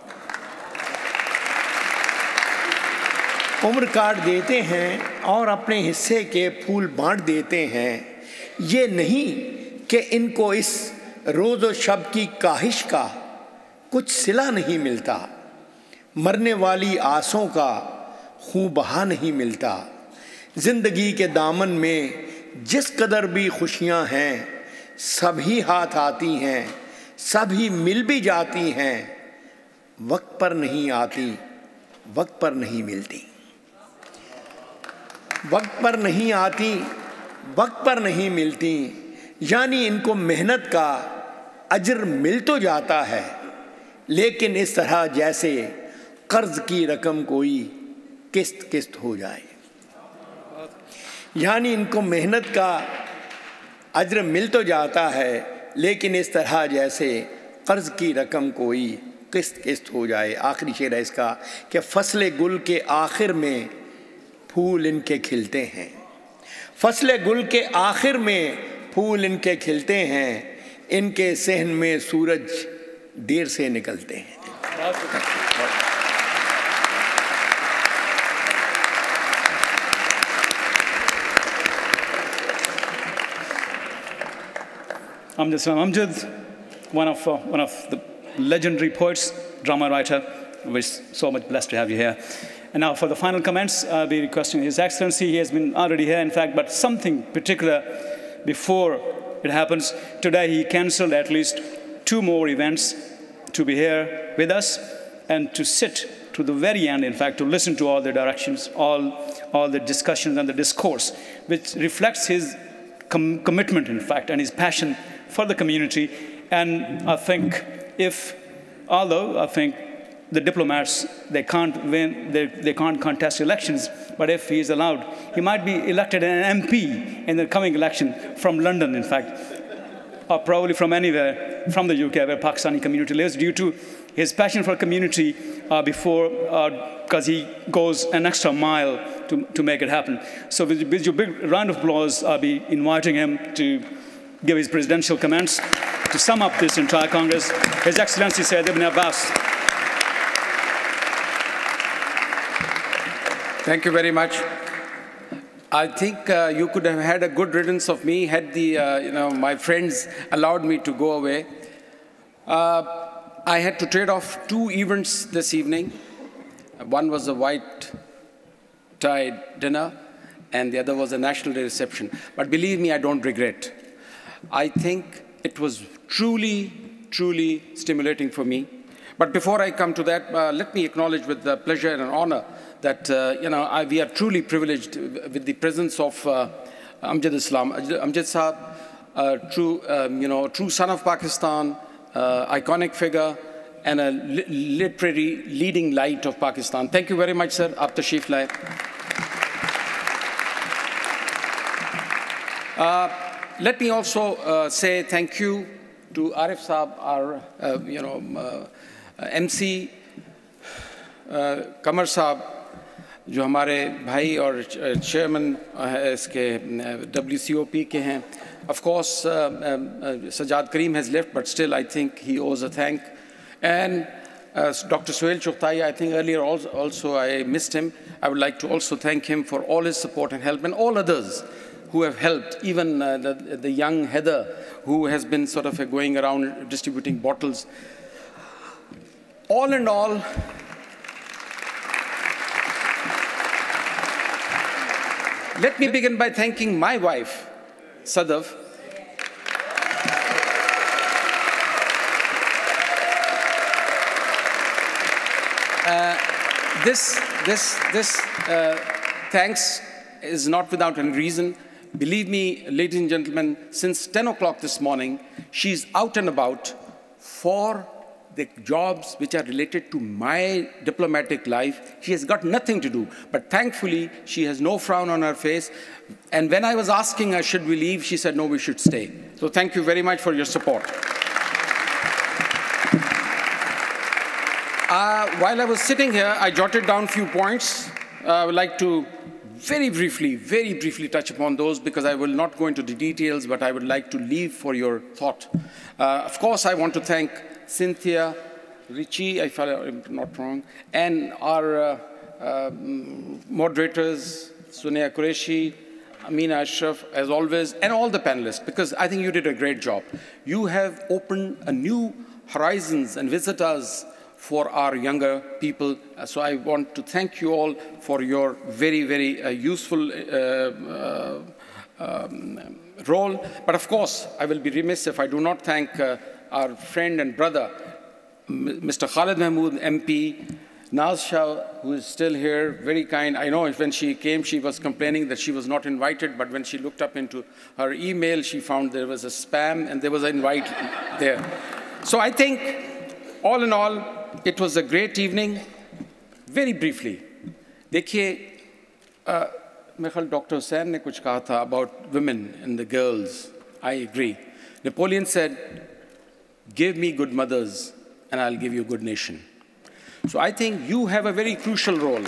उम्र काट देते हैं और अपने हिस्से के फूल बांट देते हैं। ये नहीं कि इनको इस रोज़ व शब की काहिश का कुछ सिला नहीं मिलता, मरने वाली आसों का खून बहा नहीं मिलता। ज़िंदगी के दामन में जिस कदर भी खुशियाँ हैं, सभी हाथ आती हैं, सभी मिल भी जाती हैं, वक्त पर नहीं आती, वक्त पर नहीं मिलती। वक्त पर नहीं आती, वक्त पर नहीं मिलती, यानी इनको मेहनत का अजर मिल तो जाता है, लेकिन इस तरह जैसे कर्ज की रकम कोई किस्त किस्त हो जाए। यानी इनको मेहनत का अजर मिल तो जाता है, लेकिन इस तरह जैसे कर्ज की रकम कोई किस्त किस्त हो जाए। आखिरी शेर है इसका कि फसले गुल के आखिर में फूल इनके खिलते हैं। फसले गुल के आखिर में फूल इनके खिलते हैं, इनके सहन में सूरज देर से निकलते हैं। Amjad, one of the legendary poets, drama writer. We're so much blessed to have you here. And now for the final comments, I'll be requesting His Excellency. He has been already here, in fact, but something particular before it happens. Today he cancelled at least 2 more events to be here with us and to sit to the very end, in fact, to listen to all the directions, all the discussions and the discourse, which reflects his commitment, in fact, and his passion for the community. And I think although I think the diplomats, they can't win, they can't contest elections, but if he is allowed, he might be elected an MP in the coming election from London, in fact, or probably from anywhere, from the UK, where Pakistani community lives, due to his passion for community because he goes an extra mile to make it happen. So with your big round of applause, I'll be inviting him to give his presidential comments to sum up this entire Congress. His Excellency Sayyid Ibn Abbas. Thank you very much. I think you could have had a good riddance of me had my friends allowed me to go away. I had to trade off 2 events this evening. One was a white-tied dinner, and the other was a National Day reception. But believe me, I don't regret. I think it was truly, truly stimulating for me. But before I come to that, let me acknowledge with pleasure and honor that we are truly privileged with the presence of Amjad Islam. Amjad Saab, true son of Pakistan, iconic figure, and a literary leading light of Pakistan. Thank you very much, sir. Aap tashrif laye. Let me also say thank you to Arif Saab, our MC, Kamar Saab, जो हमारे भाई और chairman इसके WCOP के हैं. Of course, Sajjad Kareem has left, but still I think he owes a thank. And Dr. Suhail Chughtai, I think earlier also I missed him. I would like to also thank him for all his support and help, and all others who have helped, even the young Heather, who has been sort of going around distributing bottles. All in all, let me begin by thanking my wife, Sadav. This thanks is not without any reason. Believe me, ladies and gentlemen, since 10 o'clock this morning, she's out and about for the jobs which are related to my diplomatic life. She has got nothing to do, but thankfully, she has no frown on her face. And when I was asking her, should we leave, she said, no, we should stay. So thank you very much for your support. While I was sitting here, I jotted down a few points. I would like to very briefly touch upon those, because I will not go into the details, but I would like to leave for your thought. Of course, I want to thank Cynthia, Richie, if I'm not wrong, and our moderators, Sunia Qureshi, Amina Ashraf, as always, and all the panelists, because I think you did a great job. You have opened a new horizons and visitors for our younger people. So I want to thank you all for your very useful role. But of course, I will be remiss if I do not thank our friend and brother, Mr. Khalid Mahmood, MP, Naz Shah, who is still here, very kind. I know when she came, she was complaining that she was not invited, but when she looked up into her email, she found there was a spam and there was an invite there. So I think, all in all, it was a great evening. Very briefly, देखिए, मेरे ख्याल doctor Hussain ने कुछ कहा था about women and the girls. I agree. Napoleon said, give me good mothers and I'll give you a good nation. So I think you have a very crucial role.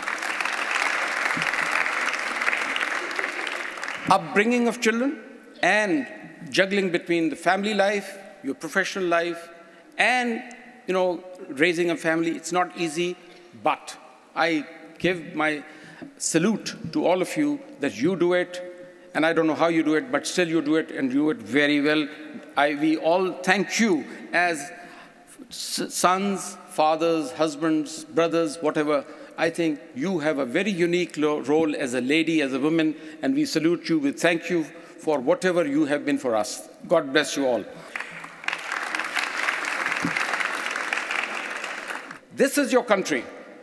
Upbringing of children and juggling between the family life, your professional life, and raising a family. It's not easy, but I give my salute to all of you that you do it, and I don't know how you do it, but still you do it, and you do it very well. We all thank you as sons, fathers, husbands, brothers, whatever. I think you have a very unique role as a lady, as a woman, and we salute you. We thank you for whatever you have been for us. God bless you all. This is your country.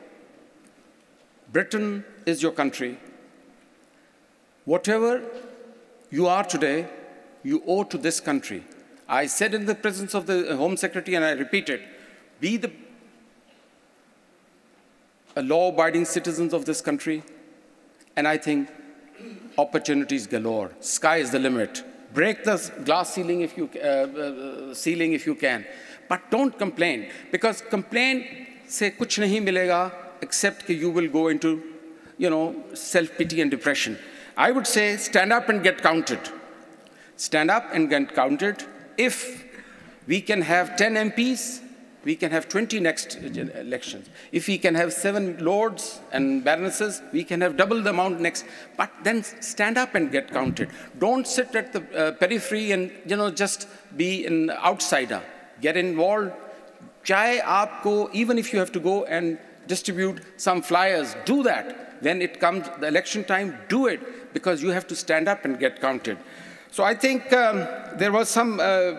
Britain is your country. Whatever you are today, you owe to this country. I said in the presence of the Home Secretary, and I repeat it, be the law-abiding citizens of this country, and I think opportunities galore. Sky is the limit. Break the glass ceiling if you can, but don't complain, because complaint se kuch nahi milega except that you will go into, self-pity and depression. I would say stand up and get counted. Stand up and get counted. If we can have 10 MPs, we can have 20 next elections. If we can have 7 lords and baronesses, we can have double the amount next. But then stand up and get counted. Don't sit at the periphery and just be an outsider. Get involved. Chahe aapko, even if you have to go and distribute some flyers, do that. When it comes the election time, do it, because you have to stand up and get counted. So I think there was some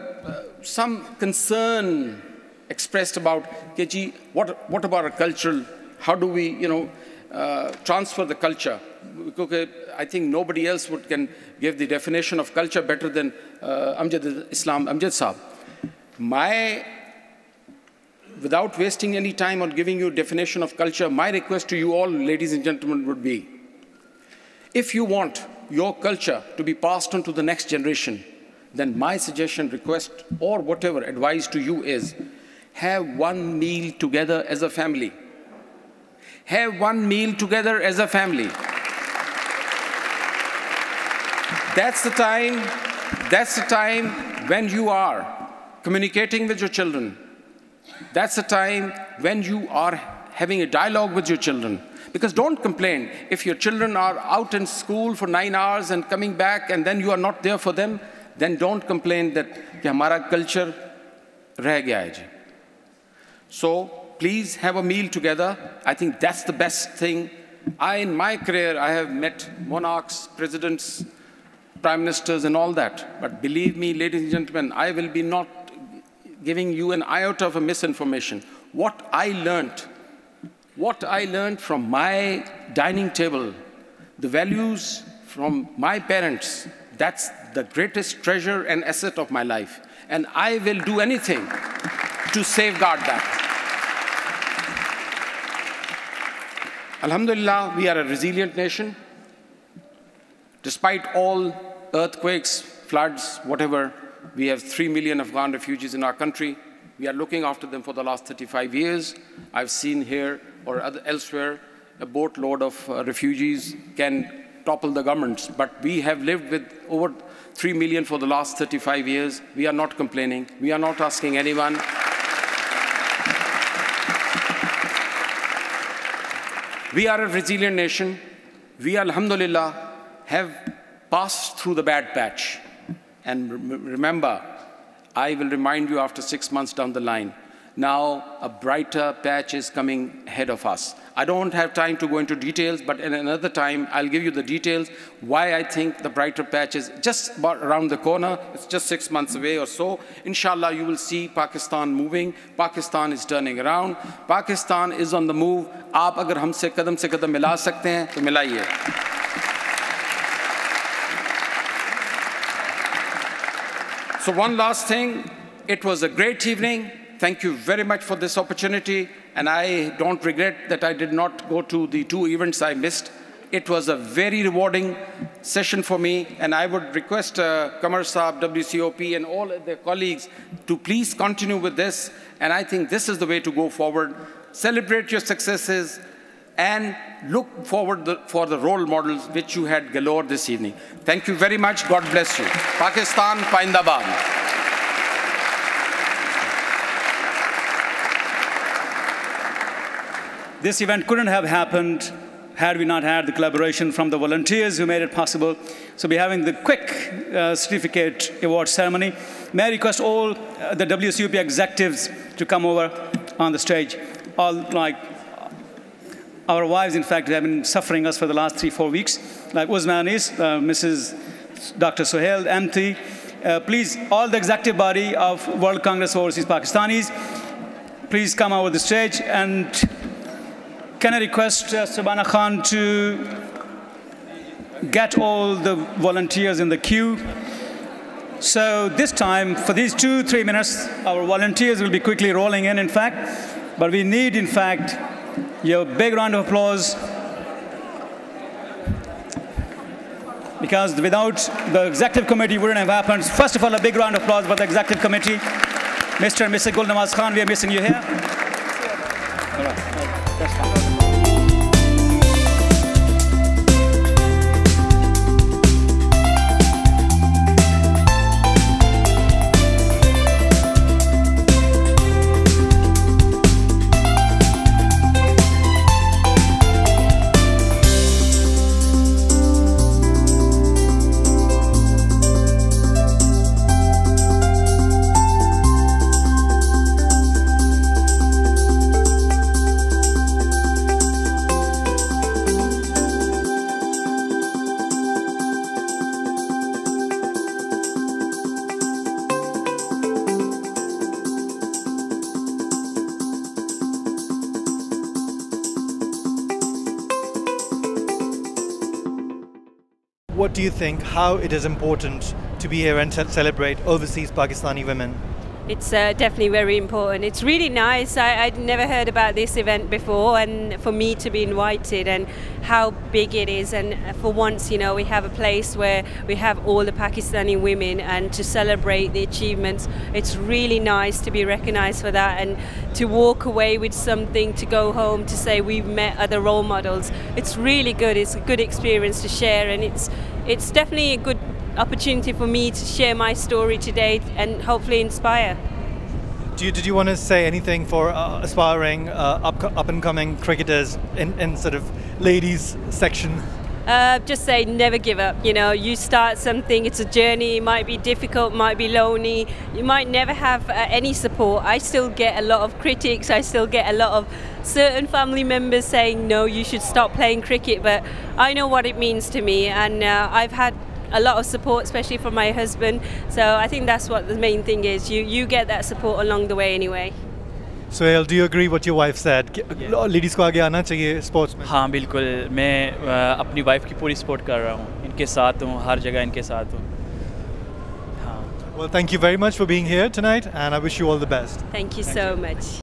concern expressed about, what about our culture? How do we, transfer the culture? Because I think nobody else can give the definition of culture better than Amjad Saab. Without wasting any time on giving you a definition of culture, my request to you all, ladies and gentlemen, would be, if you want your culture to be passed on to the next generation, then my suggestion, request, or whatever advice to you is, have one meal together as a family. Have one meal together as a family. That's the time when you are communicating with your children. That's the time when you are having a dialogue with your children. Because don't complain if your children are out in school for 9 hours and coming back and then you are not there for them, then don't complain that hamara culture reh gaya hai ji. So please have a meal together. I think that's the best thing. In my career, I have met monarchs, presidents, prime ministers and all that. But believe me, ladies and gentlemen, I will be not giving you an iota of a misinformation. What I learned from my dining table, the values from my parents, that's the greatest treasure and asset of my life. And I will do anything to safeguard that. Alhamdulillah, we are a resilient nation. Despite all earthquakes, floods, whatever, we have 3 million Afghan refugees in our country. We are looking after them for the last 35 years. I've seen here or elsewhere a boatload of refugees can topple the governments. But we have lived with over 3 million for the last 35 years. We are not complaining. We are not asking anyone. We are a resilient nation. We, alhamdulillah, have passed through the bad patch. And remember, I will remind you after 6 months down the line, now a brighter patch is coming ahead of us. I don't have time to go into details, but in another time, I'll give you the details why I think the brighter patch is just about around the corner. It's just 6 months away or so. Inshallah, you will see Pakistan moving. Pakistan is turning around. Pakistan is on the move. आप अगर हमसे कदम से कदम मिला सकते हैं, तो मिलाइए. So one last thing, it was a great evening. Thank you very much for this opportunity, and I don't regret that I did not go to the 2 events I missed. It was a very rewarding session for me, and I would request Qamar Saab, WCOP, and all their colleagues to please continue with this, and I think this is the way to go forward. Celebrate your successes, and look forward for the role models which you had galore this evening. Thank you very much. God bless you. Pakistan, Paindabad. This event couldn't have happened had we not had the collaboration from the volunteers who made it possible. So we're having the quick certificate award ceremony. May I request all the WCOP executives to come over on the stage. All like our wives, in fact, have been suffering us for the last 3-4 weeks. Like Uzmanis, Mrs. Dr. Sohail, MT. Please, all the executive body of World Congress of Overseas Pakistanis, please come over the stage. And can I request Subhana Khan to get all the volunteers in the queue? So this time, for these 2-3 minutes, our volunteers will be quickly rolling in fact. But we need, in fact, your big round of applause, because without the executive committee wouldn't have happened. First of all, a big round of applause for the executive committee. Mr. and Mrs. Gulnawaz Khan, we are missing you here. All right. That's fine. What do you think, how it is important to be here and celebrate overseas Pakistani women? It's definitely very important. It's really nice. I'd never heard about this event before, and for me to be invited and how big it is, and for once, you know, we have a place where we have all the Pakistani women and to celebrate the achievements. It's really nice to be recognized for that and to walk away with something to go home to say we've met other role models. It's really good. It's a good experience to share, and it's definitely a good opportunity for me to share my story today and hopefully inspire. Did you want to say anything for aspiring up-and-coming cricketers in sort of ladies section? Just say never give up. You know, you start something, it's a journey, it might be difficult, might be lonely, you might never have any support. I still get a lot of critics, I still get a lot of certain family members saying no, you should stop playing cricket, but I know what it means to me, and I've had a lot of support, especially from my husband, so I think that's what the main thing is. You get that support along the way anyway. Sohail, do you agree what your wife said? Ladies को आगे आना चाहिए sports में. हाँ बिल्कुल, मैं अपनी wife की पूरी सपोर्ट कर रहा हूँ, इनके साथ हूँ, हर जगह इनके साथ हूँ. Well, thank you very much for being here tonight, and I wish you all the best. Thank you so much.